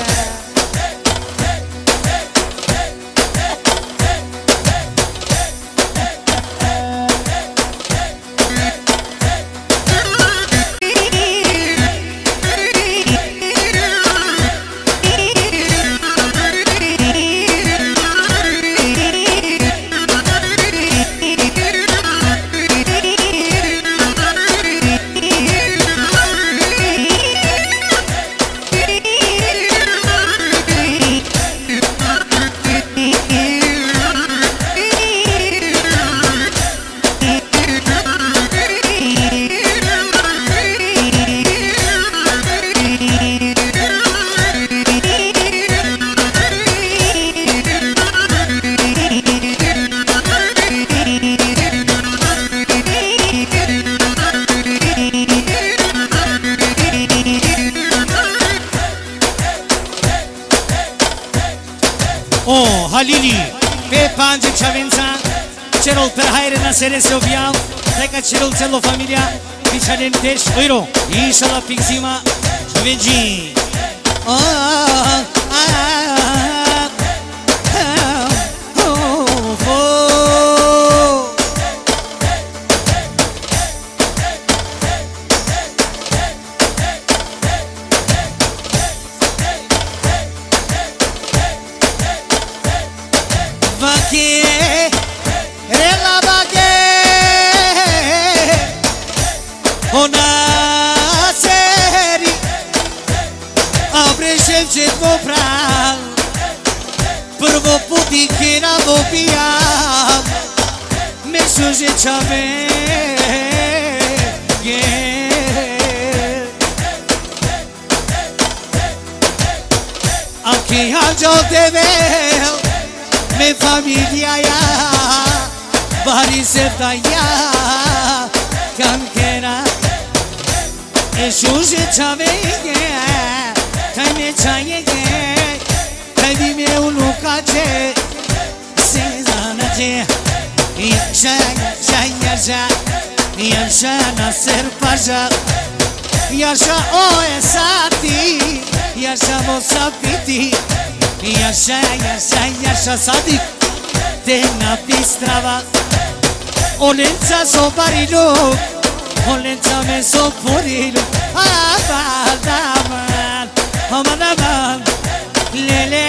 [SPEAKER 4] Halili, pe Pange Chavința, cerul per haire na serese obiam, pleca cerul celo familia, Pichalenteș, oiro, ișa la pixima, Chavinci. Oh, ah, ah, oh, oh, oh. Vache, rela vache, ona seri, abre șevcet mopral, puti kina bopia me suje chame Aqui ajo deve me familia ya bari sevdaya kankera e suje chame kai me chaye kai di me ulukache sezanache Yaşa, yaşa, yaşa Yaşa nasır paşa Yaşa o esati Yaşa mosapiti Yaşa, yaşa, yaşa sadik Tena pistrava Olența sopariluk Olența me sopuriluk Abadaman Amadaman Lele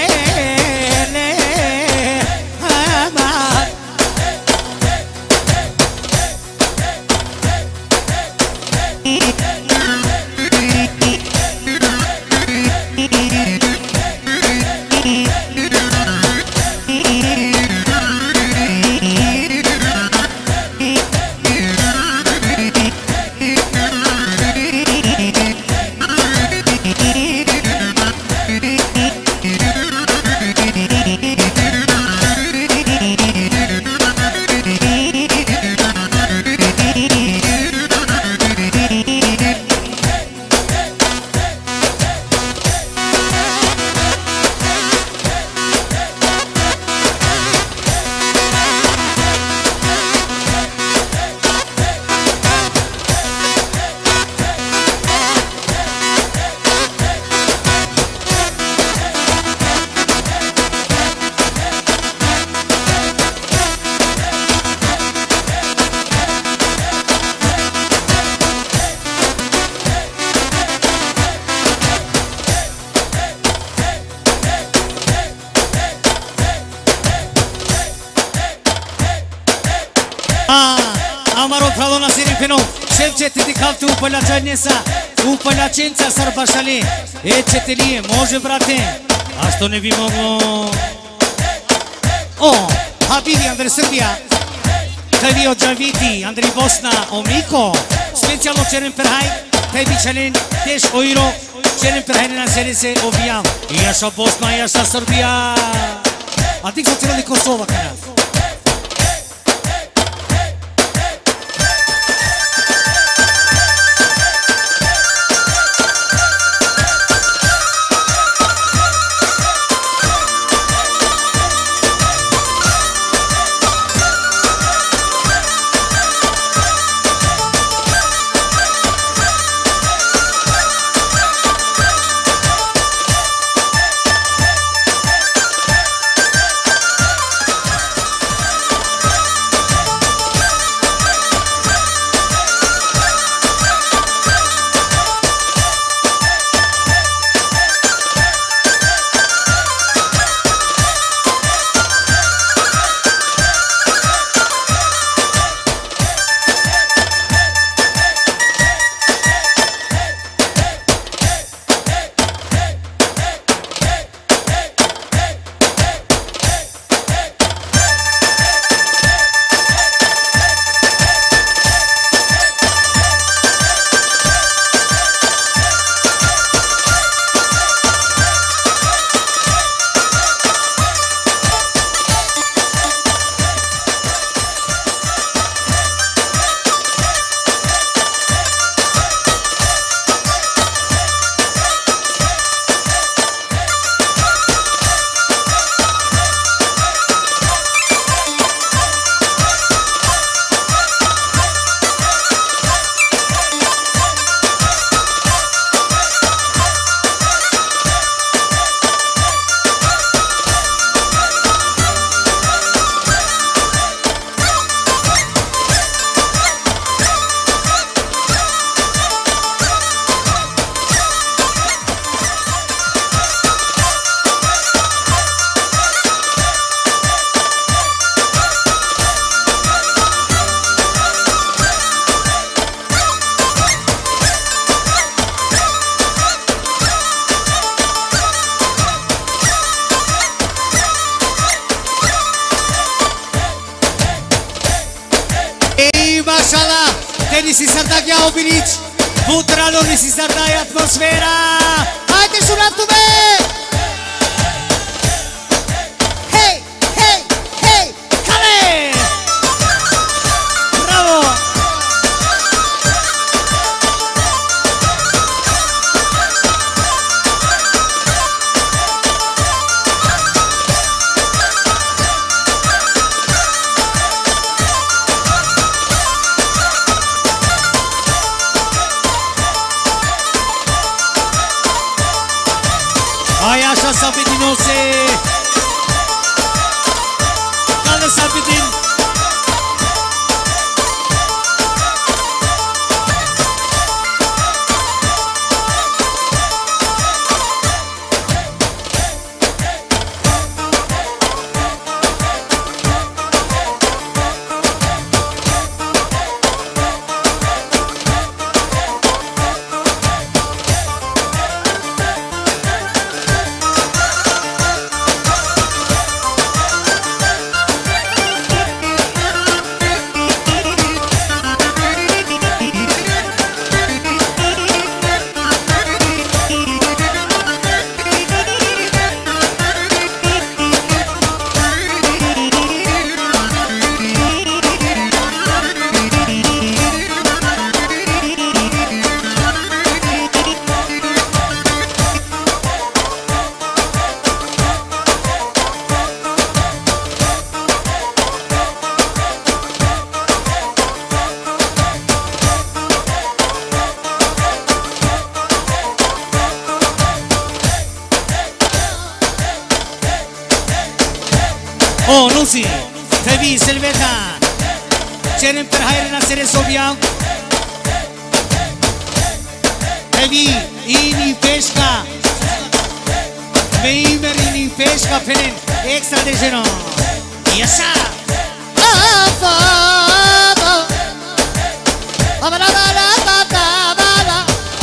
[SPEAKER 4] Упаляченца сарбашали Е четели, може брате А що не би могло О, Хабиби Андре Сърбия Кави от Джавити, Андре Босна, Омико Специално черен перхай Кай бичален, теш ойро Черен перхай на сели се обиян Яша Босна, яша Сърбия А ти какво цели Косова кана tak ja obirić putrano mi si sardaje atmosfera. Ajde sunato me. Hej, hej, hej, kale. Bravo. Ai așa Sabidinose. Cală Sabidin. Oh, Lucy, te vi Silveta. Cerem per haire na sere sobiam. Te vi ini pesca. Me imer ini pesca penen extra de geno. Yasa. Ava. Ava la la la la la.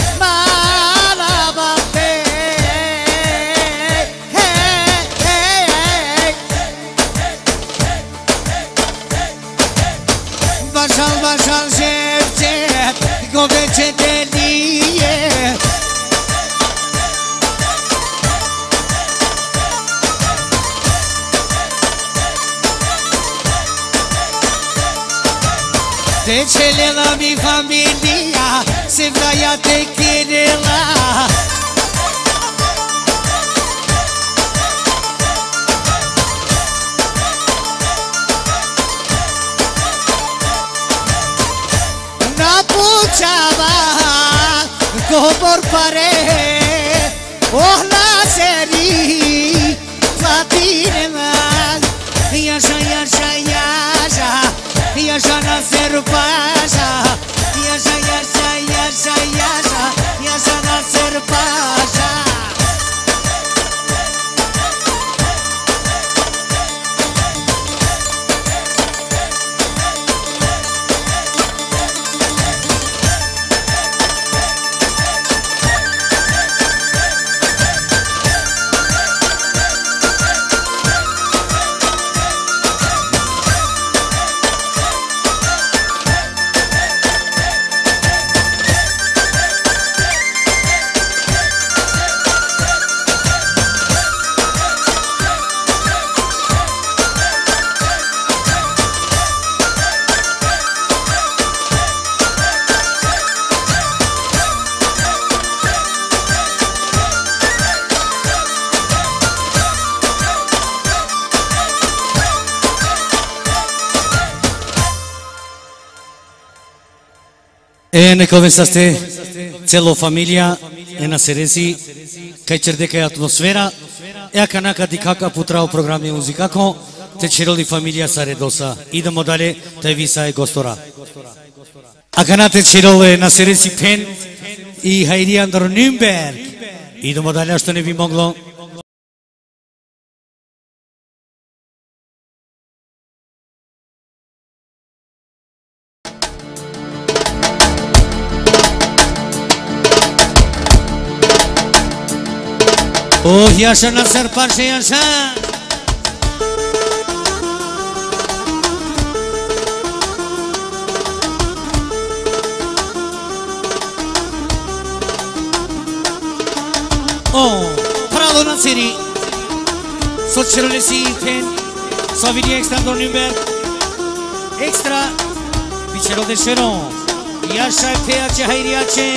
[SPEAKER 4] Başal başal şevçet Gobeçe deliye Decele la mi familia Se vrea te querela Puchaba por pared oh la seri fatirema yaşa yaşa yaşa yaşa nasır paşa yaşa yaşa yaşa yaşa yaşa nasır paşa E ne comenzaste celo familia e na seresi kaj čerdeka atmosfera e akanaka dikaka putra u programi muzikako te čiroli familia Saredosa. Idemo dalje, te visa e gostora. Akana te čirole na seresi Pen i Heidi Andor Nürnberg. Idemo dalje, što ne bi moglo. Oh, yaşa Nasır Paşa yaşa. danceri Socerele si ten Savini extra do Nürnberg Extra Vicero de Șeron Iașa Peace Hairiace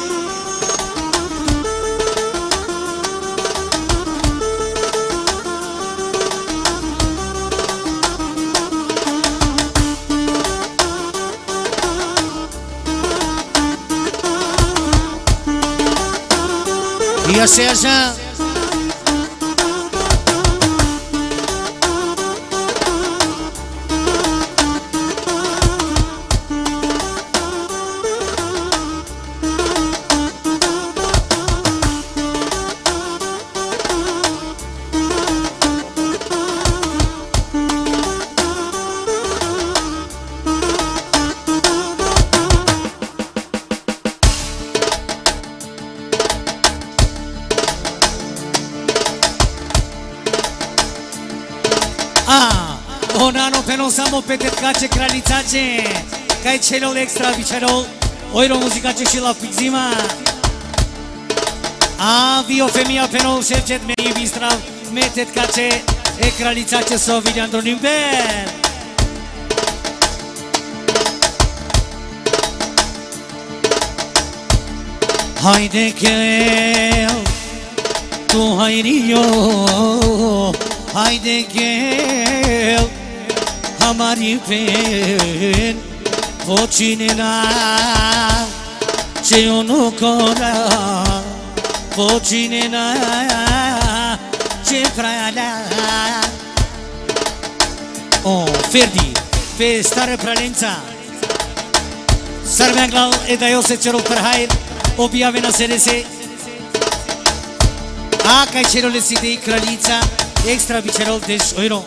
[SPEAKER 4] Iașa așa Samo petet kače kraljicače Kaj čelol ekstra bičarol Ojro muzikače šila pizima A vio femija penol ševčet meni bistrav Metet kače e kraljicače so vidjan do Nürnberg Hayde gel Tu hayriyo Hayde gel Hamari pen Pocinena Ce unu cora Pocinena Ce prala Oh, Ferdi Pe stară pralența Sarmeaglal e da eu se cerul per hair Objavena serese A kaj cerole si de kraljica Ekstra bi cerol deš ojro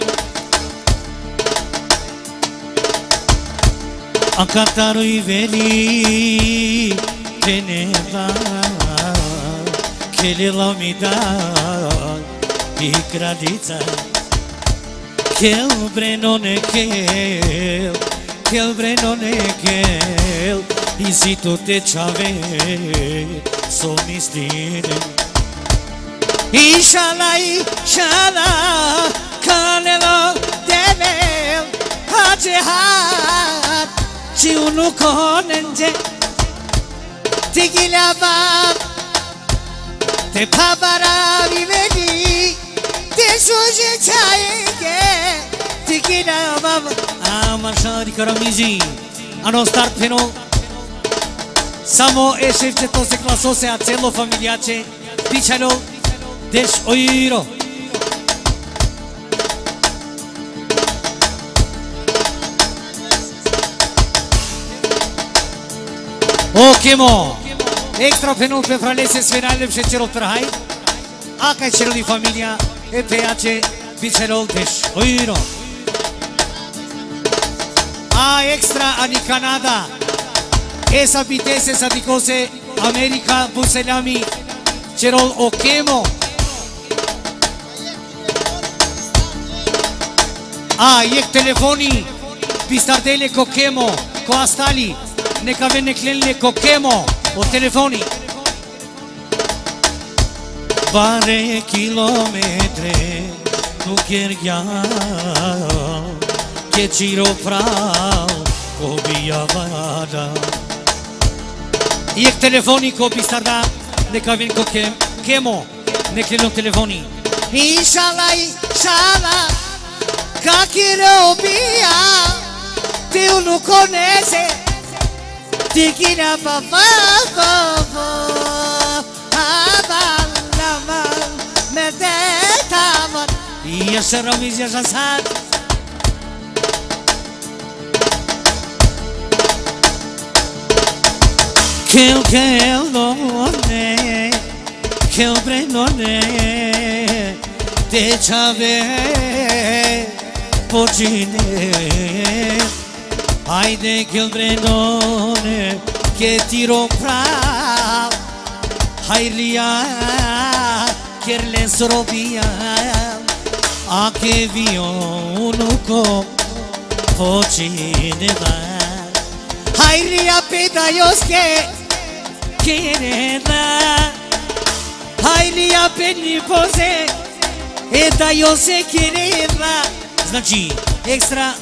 [SPEAKER 4] A cantarui veli teneva Che le la mi da I kraljica Kel brenone kel Kel brenone kel I si tu te čave So mi stine Inshallah, inshallah Kanelo devel Hacehat Ci unu konence Te gilavam Te pavara viveli Te suje çayge Te gilavam Amar şari karamizi Ano start peno Samo e šefčeto se klasose a celo familjače Pičano Deš ojiro O Chemo Extra penul pe fralese svenale și cerul trahai A ca cerul din familia E pe ace Picerol deš ojiro A extra ani Canada Esa bitese sa dicose America buselami Cerol o Chemo A jek telefoni Pistardele ko Chemo Ko astali Neka vene klenle ko Chemo O telefoni Bare kilometre Nu kjergja Ke ciro prav Ko bijavada Jek telefoni ko pistarda Neka ven ko Chemo Neklenlo telefoni Inshallah, inshallah Kaki robia Te unu conese Te kina pa pa pa pa Aval laval Medetavan I așa romizi așa sad Kel kel none Kel bre none Te čave Pocine Haide che il brendone Che tiro prav Hailia Che le sorobia A che vio unuco Pocine va Hailia pedaios che Che ne da Mailia penny pose e da io se quererla. Znači, ekstra.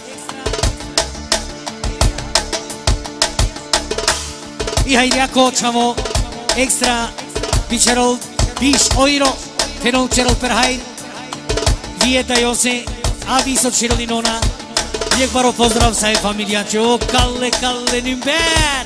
[SPEAKER 4] I hajde ako ćemo ekstra bićerol biš ojro penol čerol per hajde. Vije da io se a vi so čerolinona. Lijek baro pozdrav saj familjače. O kalle kalle nimber.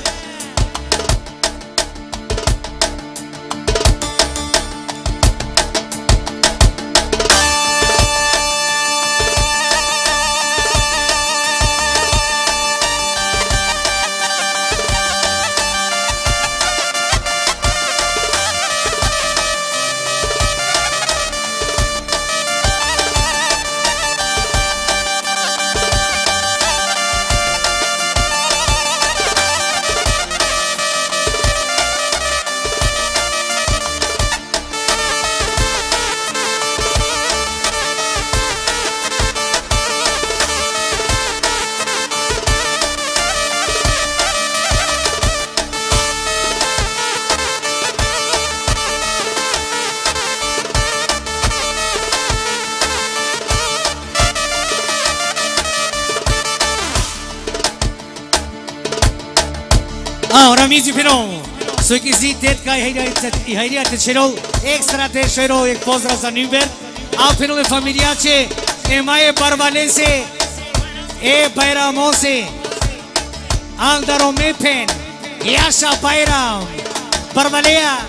[SPEAKER 4] Ahora amici però, so che si tetka i hajria te čerol, ekstra te šero ek pozdrav za Nürnberg, a penole familjače, e maje barbalese, e bayramose, Aldaro mepen, yaşa bayram, barbalea.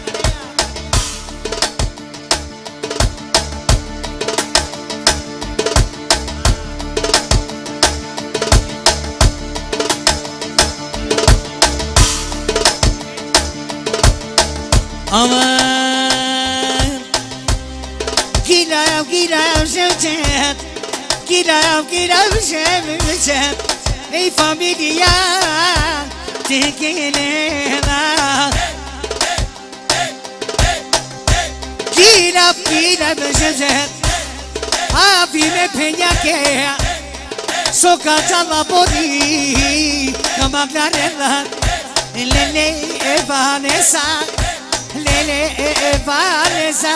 [SPEAKER 4] Aman Gilav gilav şevçet Gilav gilav şevçet Ey familia Tekelena Gilav gilav şevçet Abime peñake Sokacala bodi Kamaklarela Lele Vanessa Lele Vanessa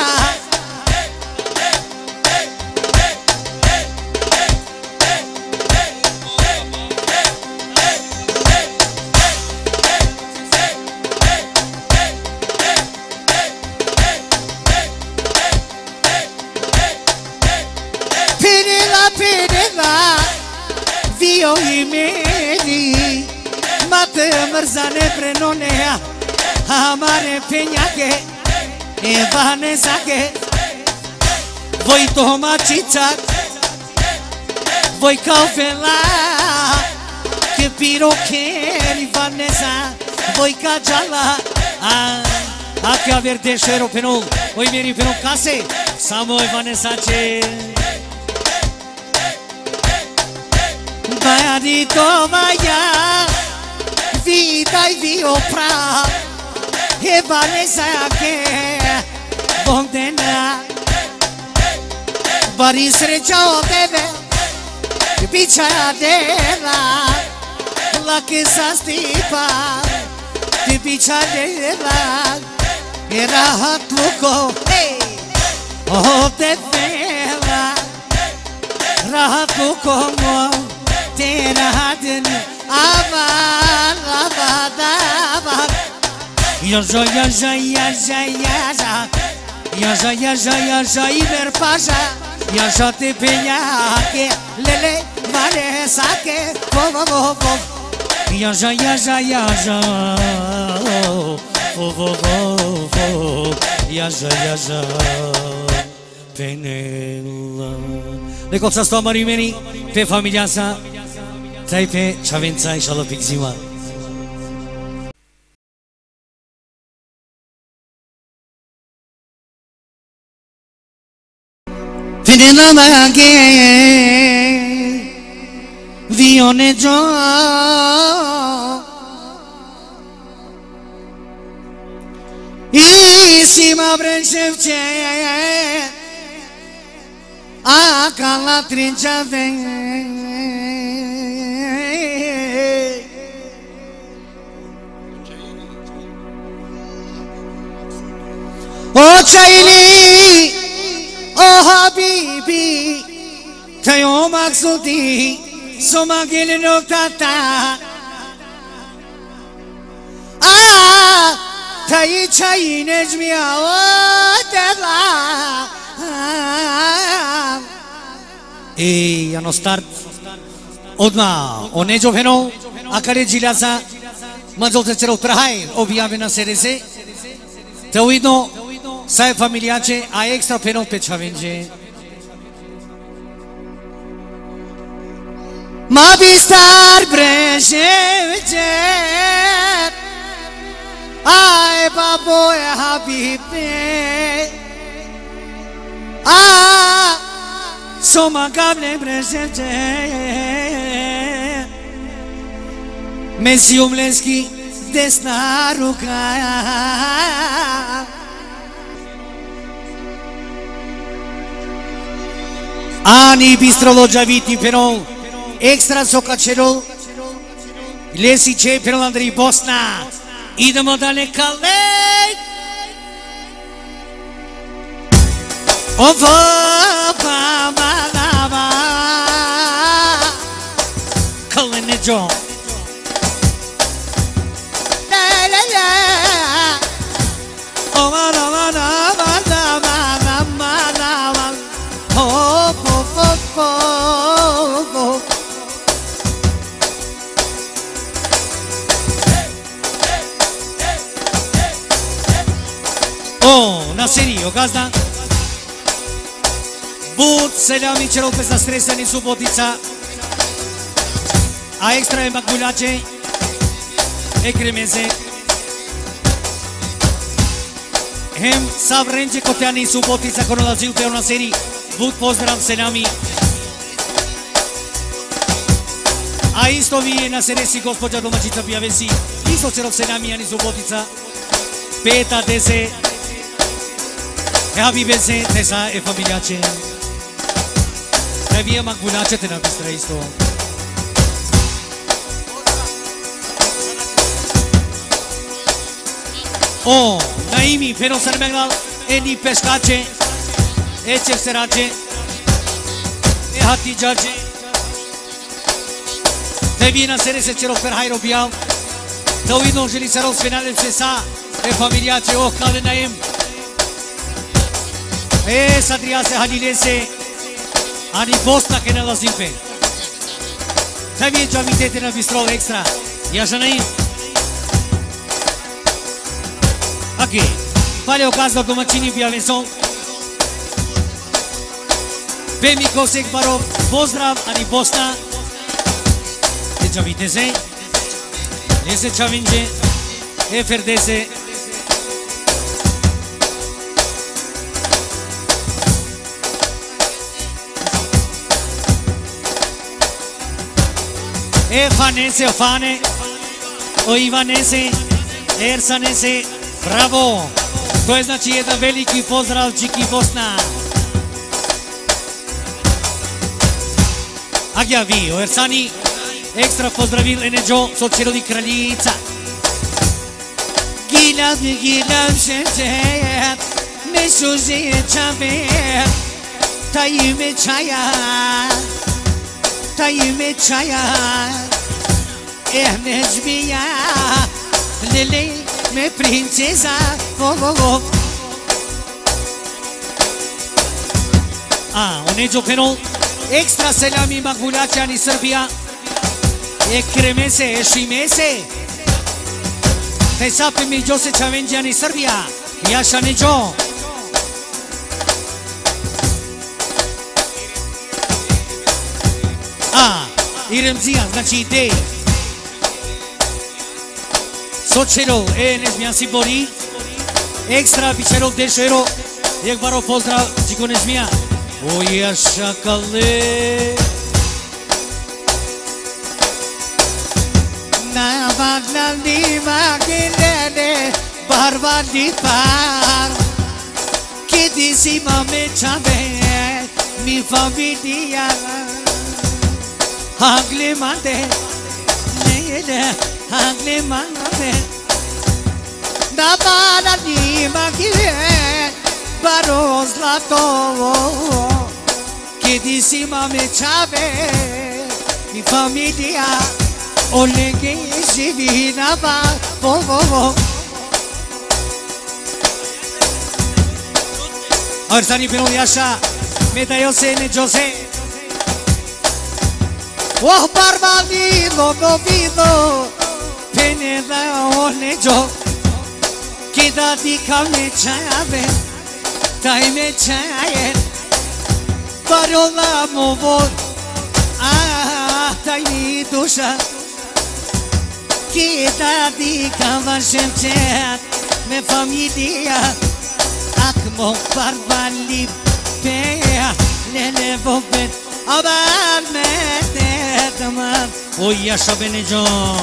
[SPEAKER 4] Pirila pirila Vio imedi Mate mrzane prenonea Amare peña que e Vanessa que Voi toma chicha Voi caufela Que piro que Vanessa Voi cajala Ah Aqui a verde cheiro penul Oi meri penul case Samo e Vanessa ce Vaya dito vaya Vida e vio pra E Vanessa che bondena Baris reciao deve Piccia della La che sa stipa Di piccia della E rahat luko Oh te vela Rahat luko mo Te rahatin Aman Aman Aman Yaşa yaşa yaşa yaşa Yaşa yaşa yaşa İber paşa Yaşa tepenya ke Lele Vanessa ke Vo vo vo vo Yaşa yaşa yaşa Vo vo vo vo Yaşa yaşa Penela Neko sa sto amari meni Pe familia sa Taj pe čavenca inšallah pik zima Nada que Vione yo Y si me abren șevce Aca la trincha ven Oh Chaili, oh Habibi, Tayo Maksudi, Sumagil no Tata. Ah, Tayi Chayi Nejmiya, oh Tela. E hanno start odma onejo veno akare jilasa manzol se cero trahai obviamente na serese teuidno sai familiace a extra veno pe chavenge ma bistar brejevje ai babo e habibe ah Soma gable presente Messi umlenski desna ruka Ani bistrolo javiti però extra socacero Lesi ce per l'Andri Bosna idemo dalle calle Oh va ma John. La la la. Oh ma na ma na ma na ma na ma na ma. Oh oh oh oh. Oh, na serio, gazda. But selami celor pe sa stresani subotica. A extra e magulace e cremeze Hem savrenje koteani subotica con la ziu pe una serie Vut pozdrav selami A isto vi na seresi gospođa domaćica pijavesi Isto celor selami ani subotica Peta dese E habibeze tesa e familiace E via magulace te na bistra isto Oh, Naimi, pero Sarmengal, Eni Pescace, Eche Serace, E Hatijace, Te viene a ser ese cero per Jairo Bial, Te oído Geliceros finales Cesa, E familiace, Oh, Kale Naim, E Sadriase Halilese, Ani Bosna che nella Zimpe, Te viene già mitete nel bistrol extra, Iaja Naim, Ok, vale o caz da domaćini Biavenson. Pe mi kosek baro pozdrav ani Bosna. E javiteze. Lese chavinje. E ferdese. E fanese o fane. O Ivanese. Ersanese. Bravo! To je znači jedan veliki pozdrav Čiki Bosna. Agja vi, o Ersani, ekstra pozdravil Eneđo, socirali kraljica. Gilam mi gilam šemčet, me suzi čaver, taj me čaja, taj me čaja, eh nežmija, lele, me princesa, oh oh oh. Ah, Oneđo Penol, extra selami magulaciani Srbija, e cremese e šimese. Te sape mi Jose Čavenđani Srbija, Jaša Neđo. Ah, idem zijan, znači idej. Sočero, e, ne zmijan si bori. Ekstra, bičero, dešero. Jak baro pozdrav, čiko ne zmija. O, Jaša Kale. Navadna nima gilene, barvadi par. Kedi si mame čave, mi familija. Agle mande, ne, ne. Agle mande, da bana nima gilene. paro zlato, che di sima me c'ave, mi famiglia, o le che si vina va, vo vo vo. Orsani pe noi așa, meta eu se ne Jose. Oh barbadino no vido, pene da one jo, che da di come c'ave, dai me c'è, parola mo vol, ah dai mi dusha, che da di come c'è, me famiglia. Akmo parvali pea nene vobet abar me dedman o yaşa beni can.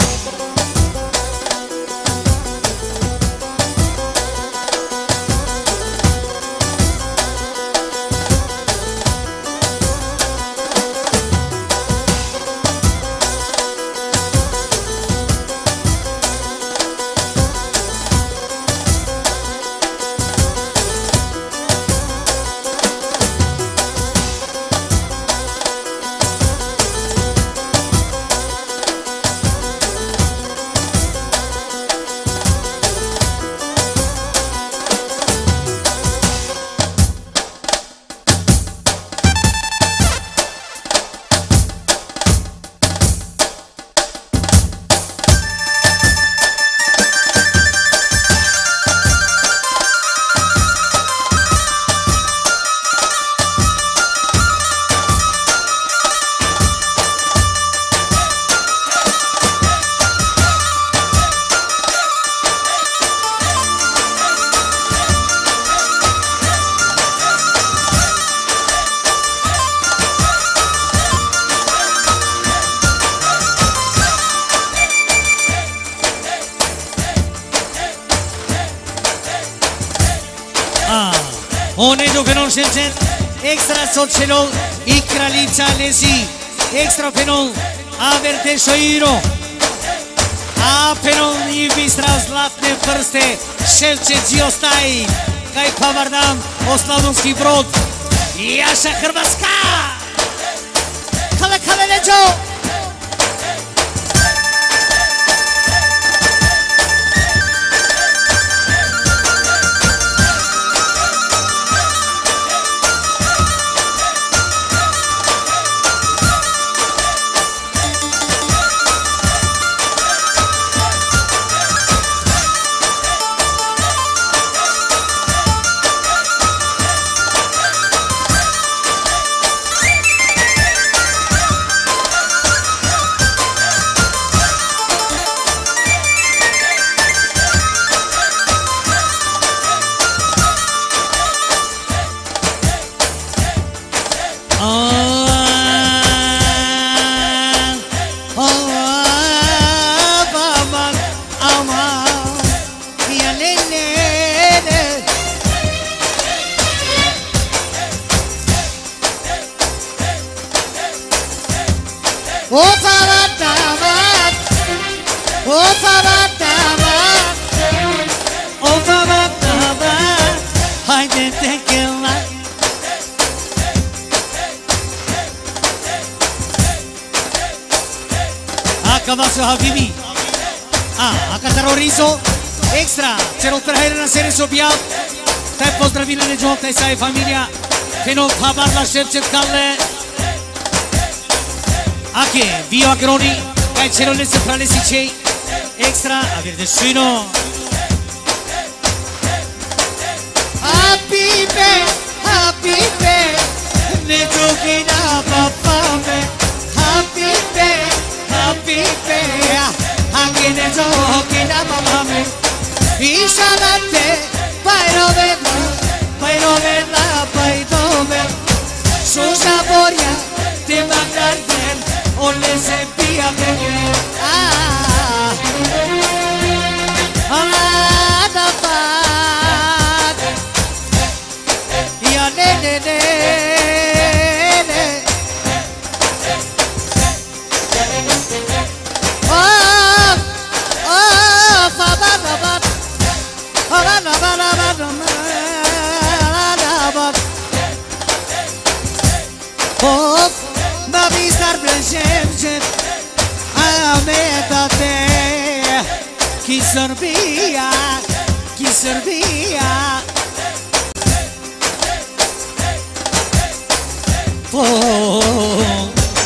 [SPEAKER 4] Onejo Fenon Shemchen, extra Sochelo, i Kralica Lesi, extra Fenon, Averte Shoiro, a Fenon i Vistra Zlatne Prste, Ševče Giostaj, kaj Pavardam, Oslavonski Brod, Jaša Hrvatska, Kale Kale Leđo. Acabasio Habibi, ah, acá terrorizo, extra, celor trăire na serie sobiat, te pozdravili neđo, te sa familia, Fenon Pabar la Ševčet Kalle, ake, bio agroni, kaj celor ne se pralesi cei, extra, a ver de šino. Happy day, happy day, neđo gina papame, happy day. Happy day, anche ne giochi da mamma Isha da te, pai rovella, pai rovella, pai dove Susa boria, te mandarden, o le sepia bene Ah, ah, da fat Ya ne ne ne Ba ba ba ba ba ba ba ba ba ba vrăjevce Amedate Ki Serbia Ki Serbia Oh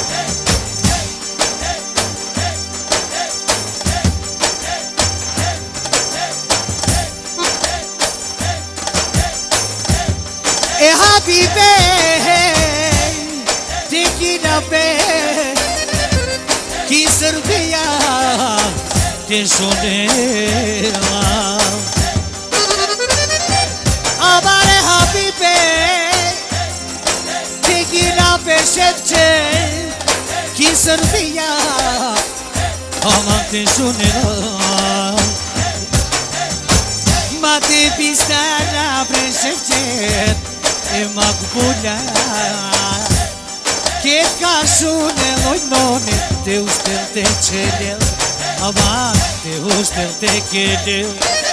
[SPEAKER 4] E Habibe Tequila be Ki Serbia Te sonela Amare Habibe Tequila be Şevçe Ki Serbia Aman te sonela Mate pistana Breșevce E Macbula Che casune loj noni Te ustel te qelel Aman te ustel te qelel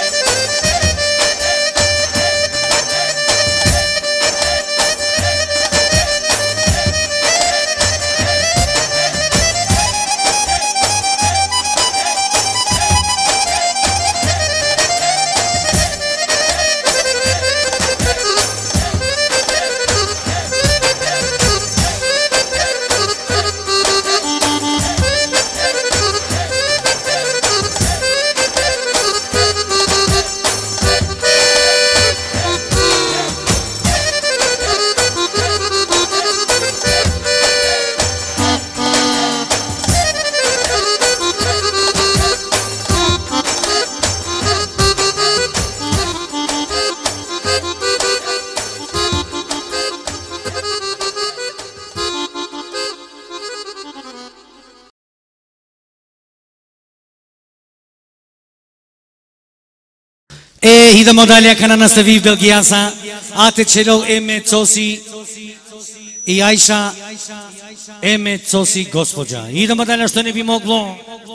[SPEAKER 4] E idemo dalje ka na nastavi Belgijasa Ate Čelov Eme Cosi I Ajša Eme Cosi gospođa Idemo dalje što ne bi moglo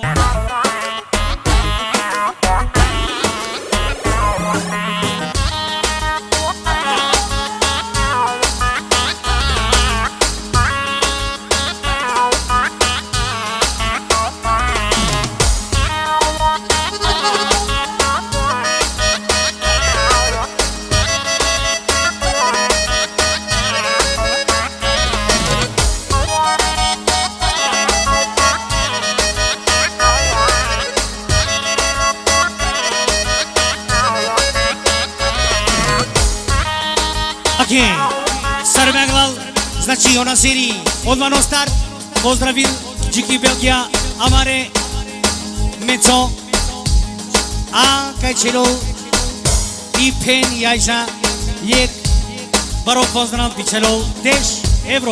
[SPEAKER 4] Srbeglal, znači ona seriji odmah start, pozdravil Džiki Belgija, Amare, Meco, a kaj Čelov I Pen I Ajša, Jek, Barok pozdrav Bičelov, Deš, Evro.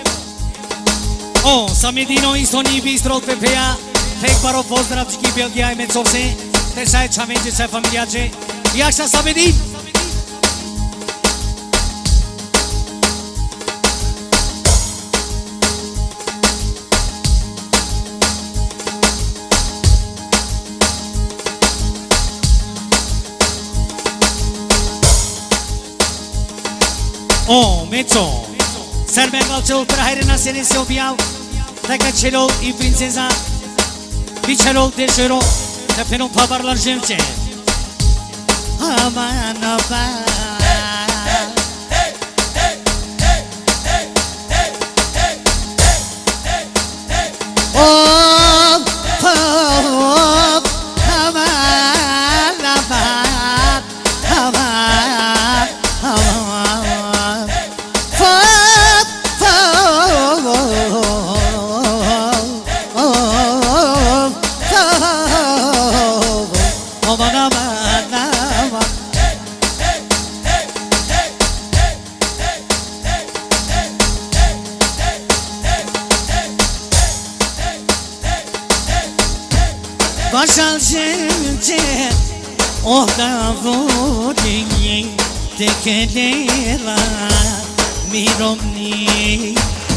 [SPEAKER 4] O, sa Medino Istoni Bistro P P A, tek Barok pozdrav Džiki Belgija I Meco se, te sa je čamenče se familijače, Jakša sa Medin. O, Meco, Srbeglal Čelov prahajre na sene se objav, така Čelov I princeza, Bičelov Dešero, te penom pabarlar žemče. Aman, aman. Op, op, aman, aman, aman, aman. Fop, fop, fop, fop. Aman, aman, aman. Başal žemče, oh da vodinje, tekelela mirovni.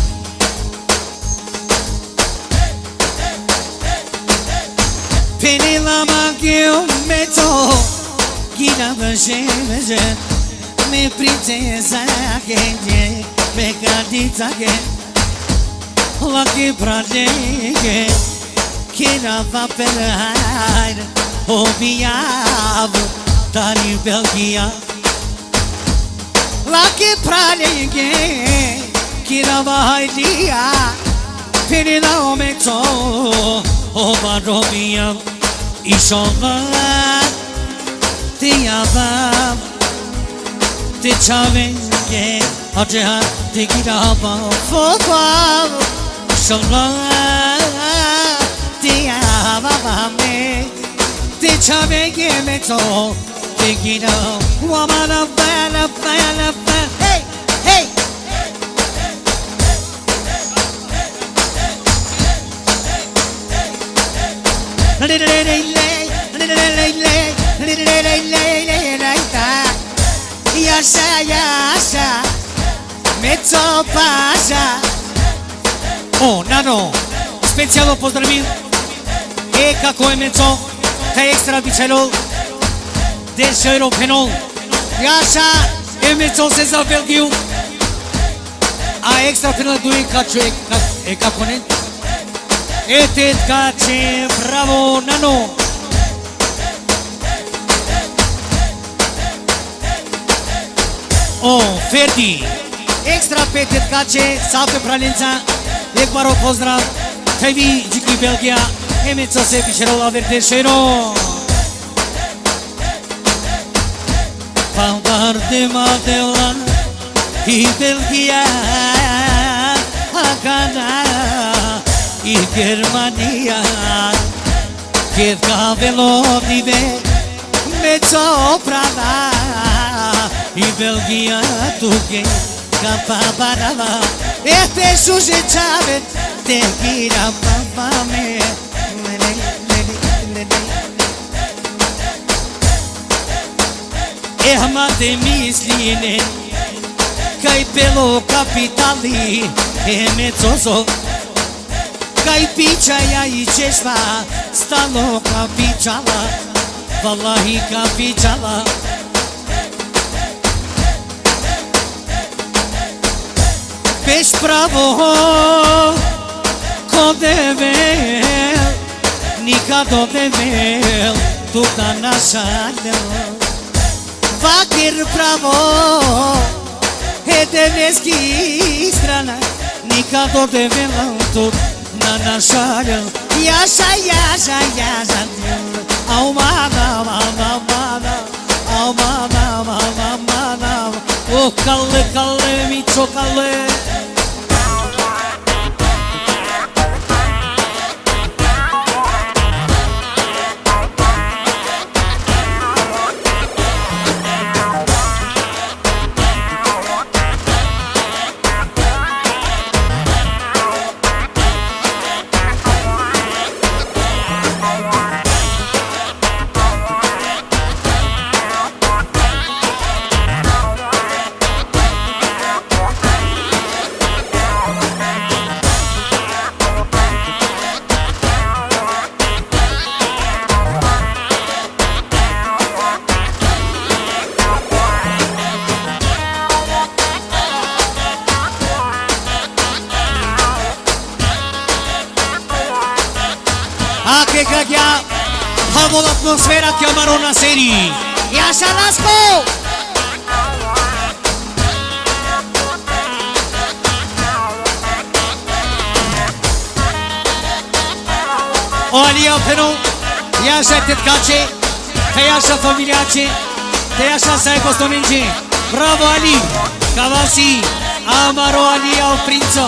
[SPEAKER 4] Penila magio meto, gina žemče, me princeza genje, me kraljica genje. La che pratique che la fa per aire o biavo tani belgia la che pratique che la va dia per la mezzo o barobia i sono ti ava ti chavenge aja ti girava fofa sono ti ava me ti chavenge mezzo ti girava woman of bella bella hey hey Yasha, yasha, mezzo pasa. O, Nano, specijalno pozdravim e kako je mezzo, taj ekstra bičelo, desero penol. Yasha, e mezzo se za Belgiju, a ekstra penol duji kaču e kako ne. E tetka će, bravo, Nano. O, Ferdi, ekstra petet kače, salve pralinca, ek baro pozdrav, kaj vi, Džiki Belgija, emeco se bišerola verdešero. Paldar Madela i Belgija, Kanada i Germanija, kjer kavelo dive, meco prada. I Belgija tuge kapa barava este sužečave te gira papa me e amate misline kaj pelo kapitali e mecozo kaj pičaja i češva stalo kapičala vallahi kapičala Peš pravo ko devel, nikado devel, tuda našalel. Vakir pravo, e deveski strana, nikado devel, tuda našalel. Jaša, jaša, jaša, aumada, aumada, aumada, aumada, aumada, oh kalle, kalle, mico kalle. Atmosfera chiamarono una serie Yasha Lasco Olha pero Yasha tetkace Te Yasha familiace Te Yasha sai costoninci Bravo Ali Cavasi Amaro Ali al princo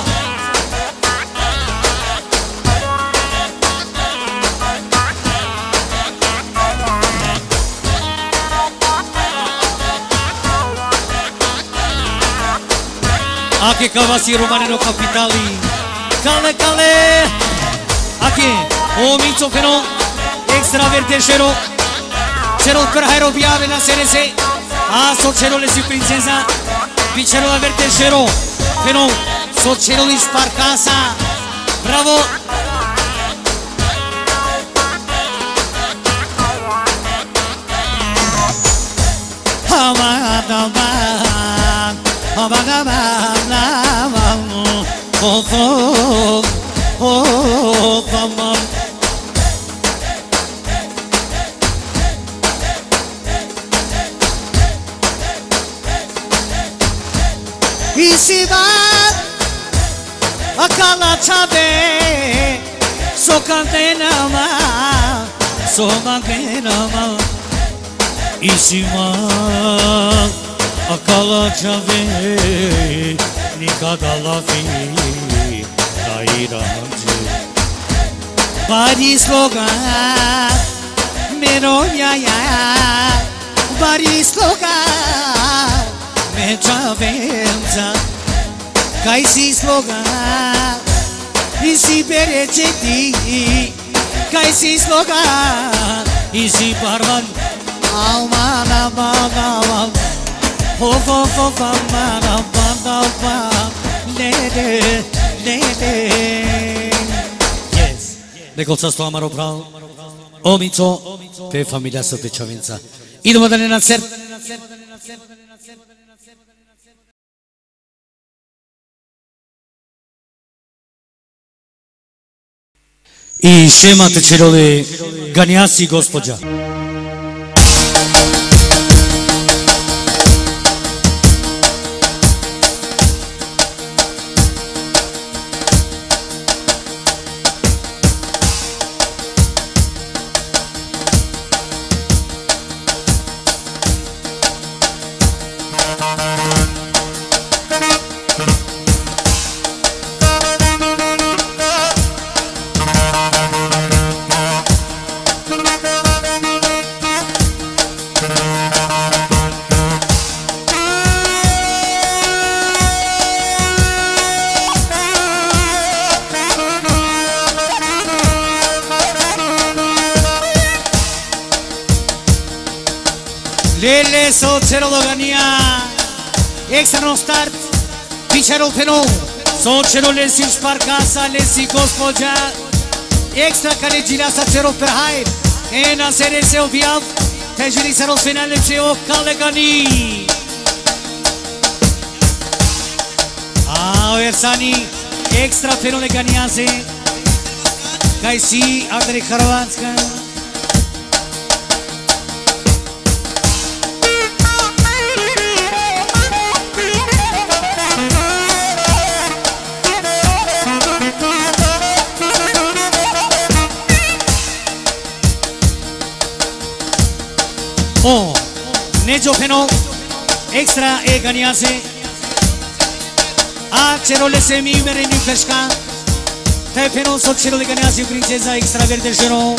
[SPEAKER 4] Aqui Cavasi Romaneno Capitali Cale Cale Aqui o Minco Feno Extra Vertexero Cerul Perhairo Biave na S R S A Socerole si Princesa Picero la Vertexero Feno Socerole Sparcasa Bravo Amada Amada of, of, of, aman.
[SPEAKER 1] Isibat
[SPEAKER 4] Akala chabe, so cantenama, so mantenama. Isima, akala chabe, nikadala fi, kairanje. Bari sloga, meronya ya, bari sloga, me chabenza. Kaisi sloga, isi bereceti, kaisi sloga, isi parvan, aman aman aman, ho ho ho aman aman aman, le le le le. Yes, negoța sto amaro bravo, omico, pe familia să te ciovința. Idemo da ne na cert. I šemate čerove ganjasi gospođa. Lele solcero lo gania, extra no start, pichero peno, solcero le si sparcasa le si gospođa, extra care gira sa cero per hype, e na sere se obiav, te giri sa ros finale ce o cale gani. Ah, Ersani, extra peno le ganiase, kai si Andrei Karavanska. Oh, Nejo Peno, extra e ganiase. A cerole se mi mere ni pesca. Te Peno so cerole ganiase princesa extra verde geno.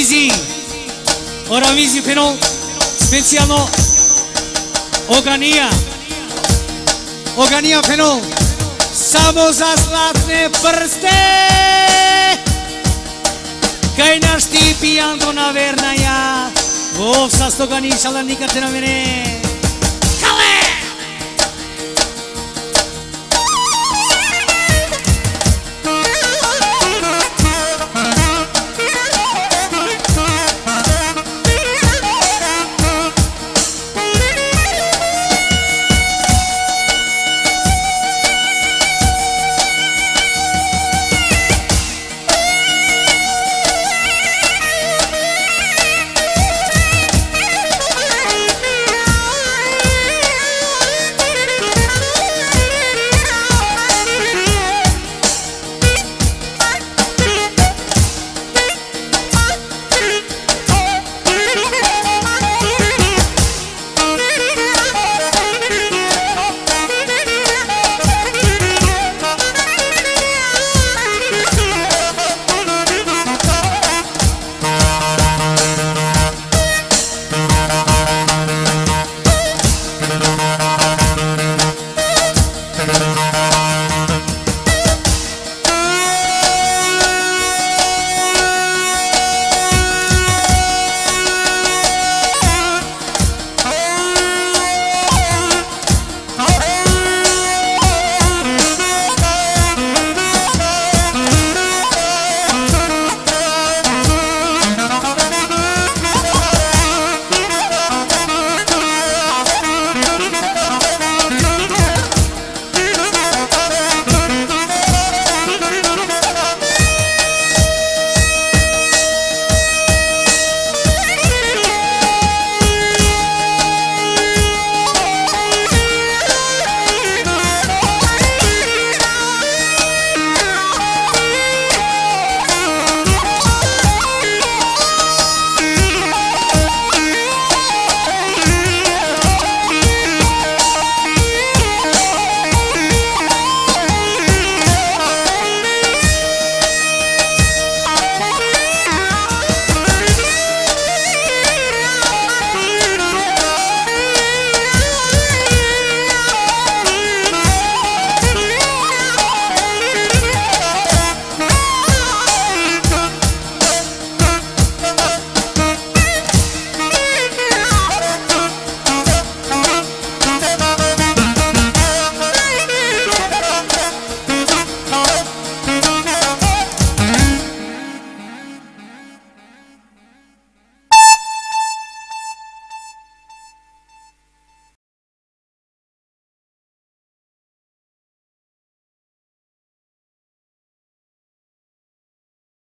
[SPEAKER 4] Oraviziji, Oraviziji Penol, specijalno Oganija, Oganija Penol, samo za zlatne prste, kaj naš ti pijanto navernaja, Вов са стогани шала никате на мене.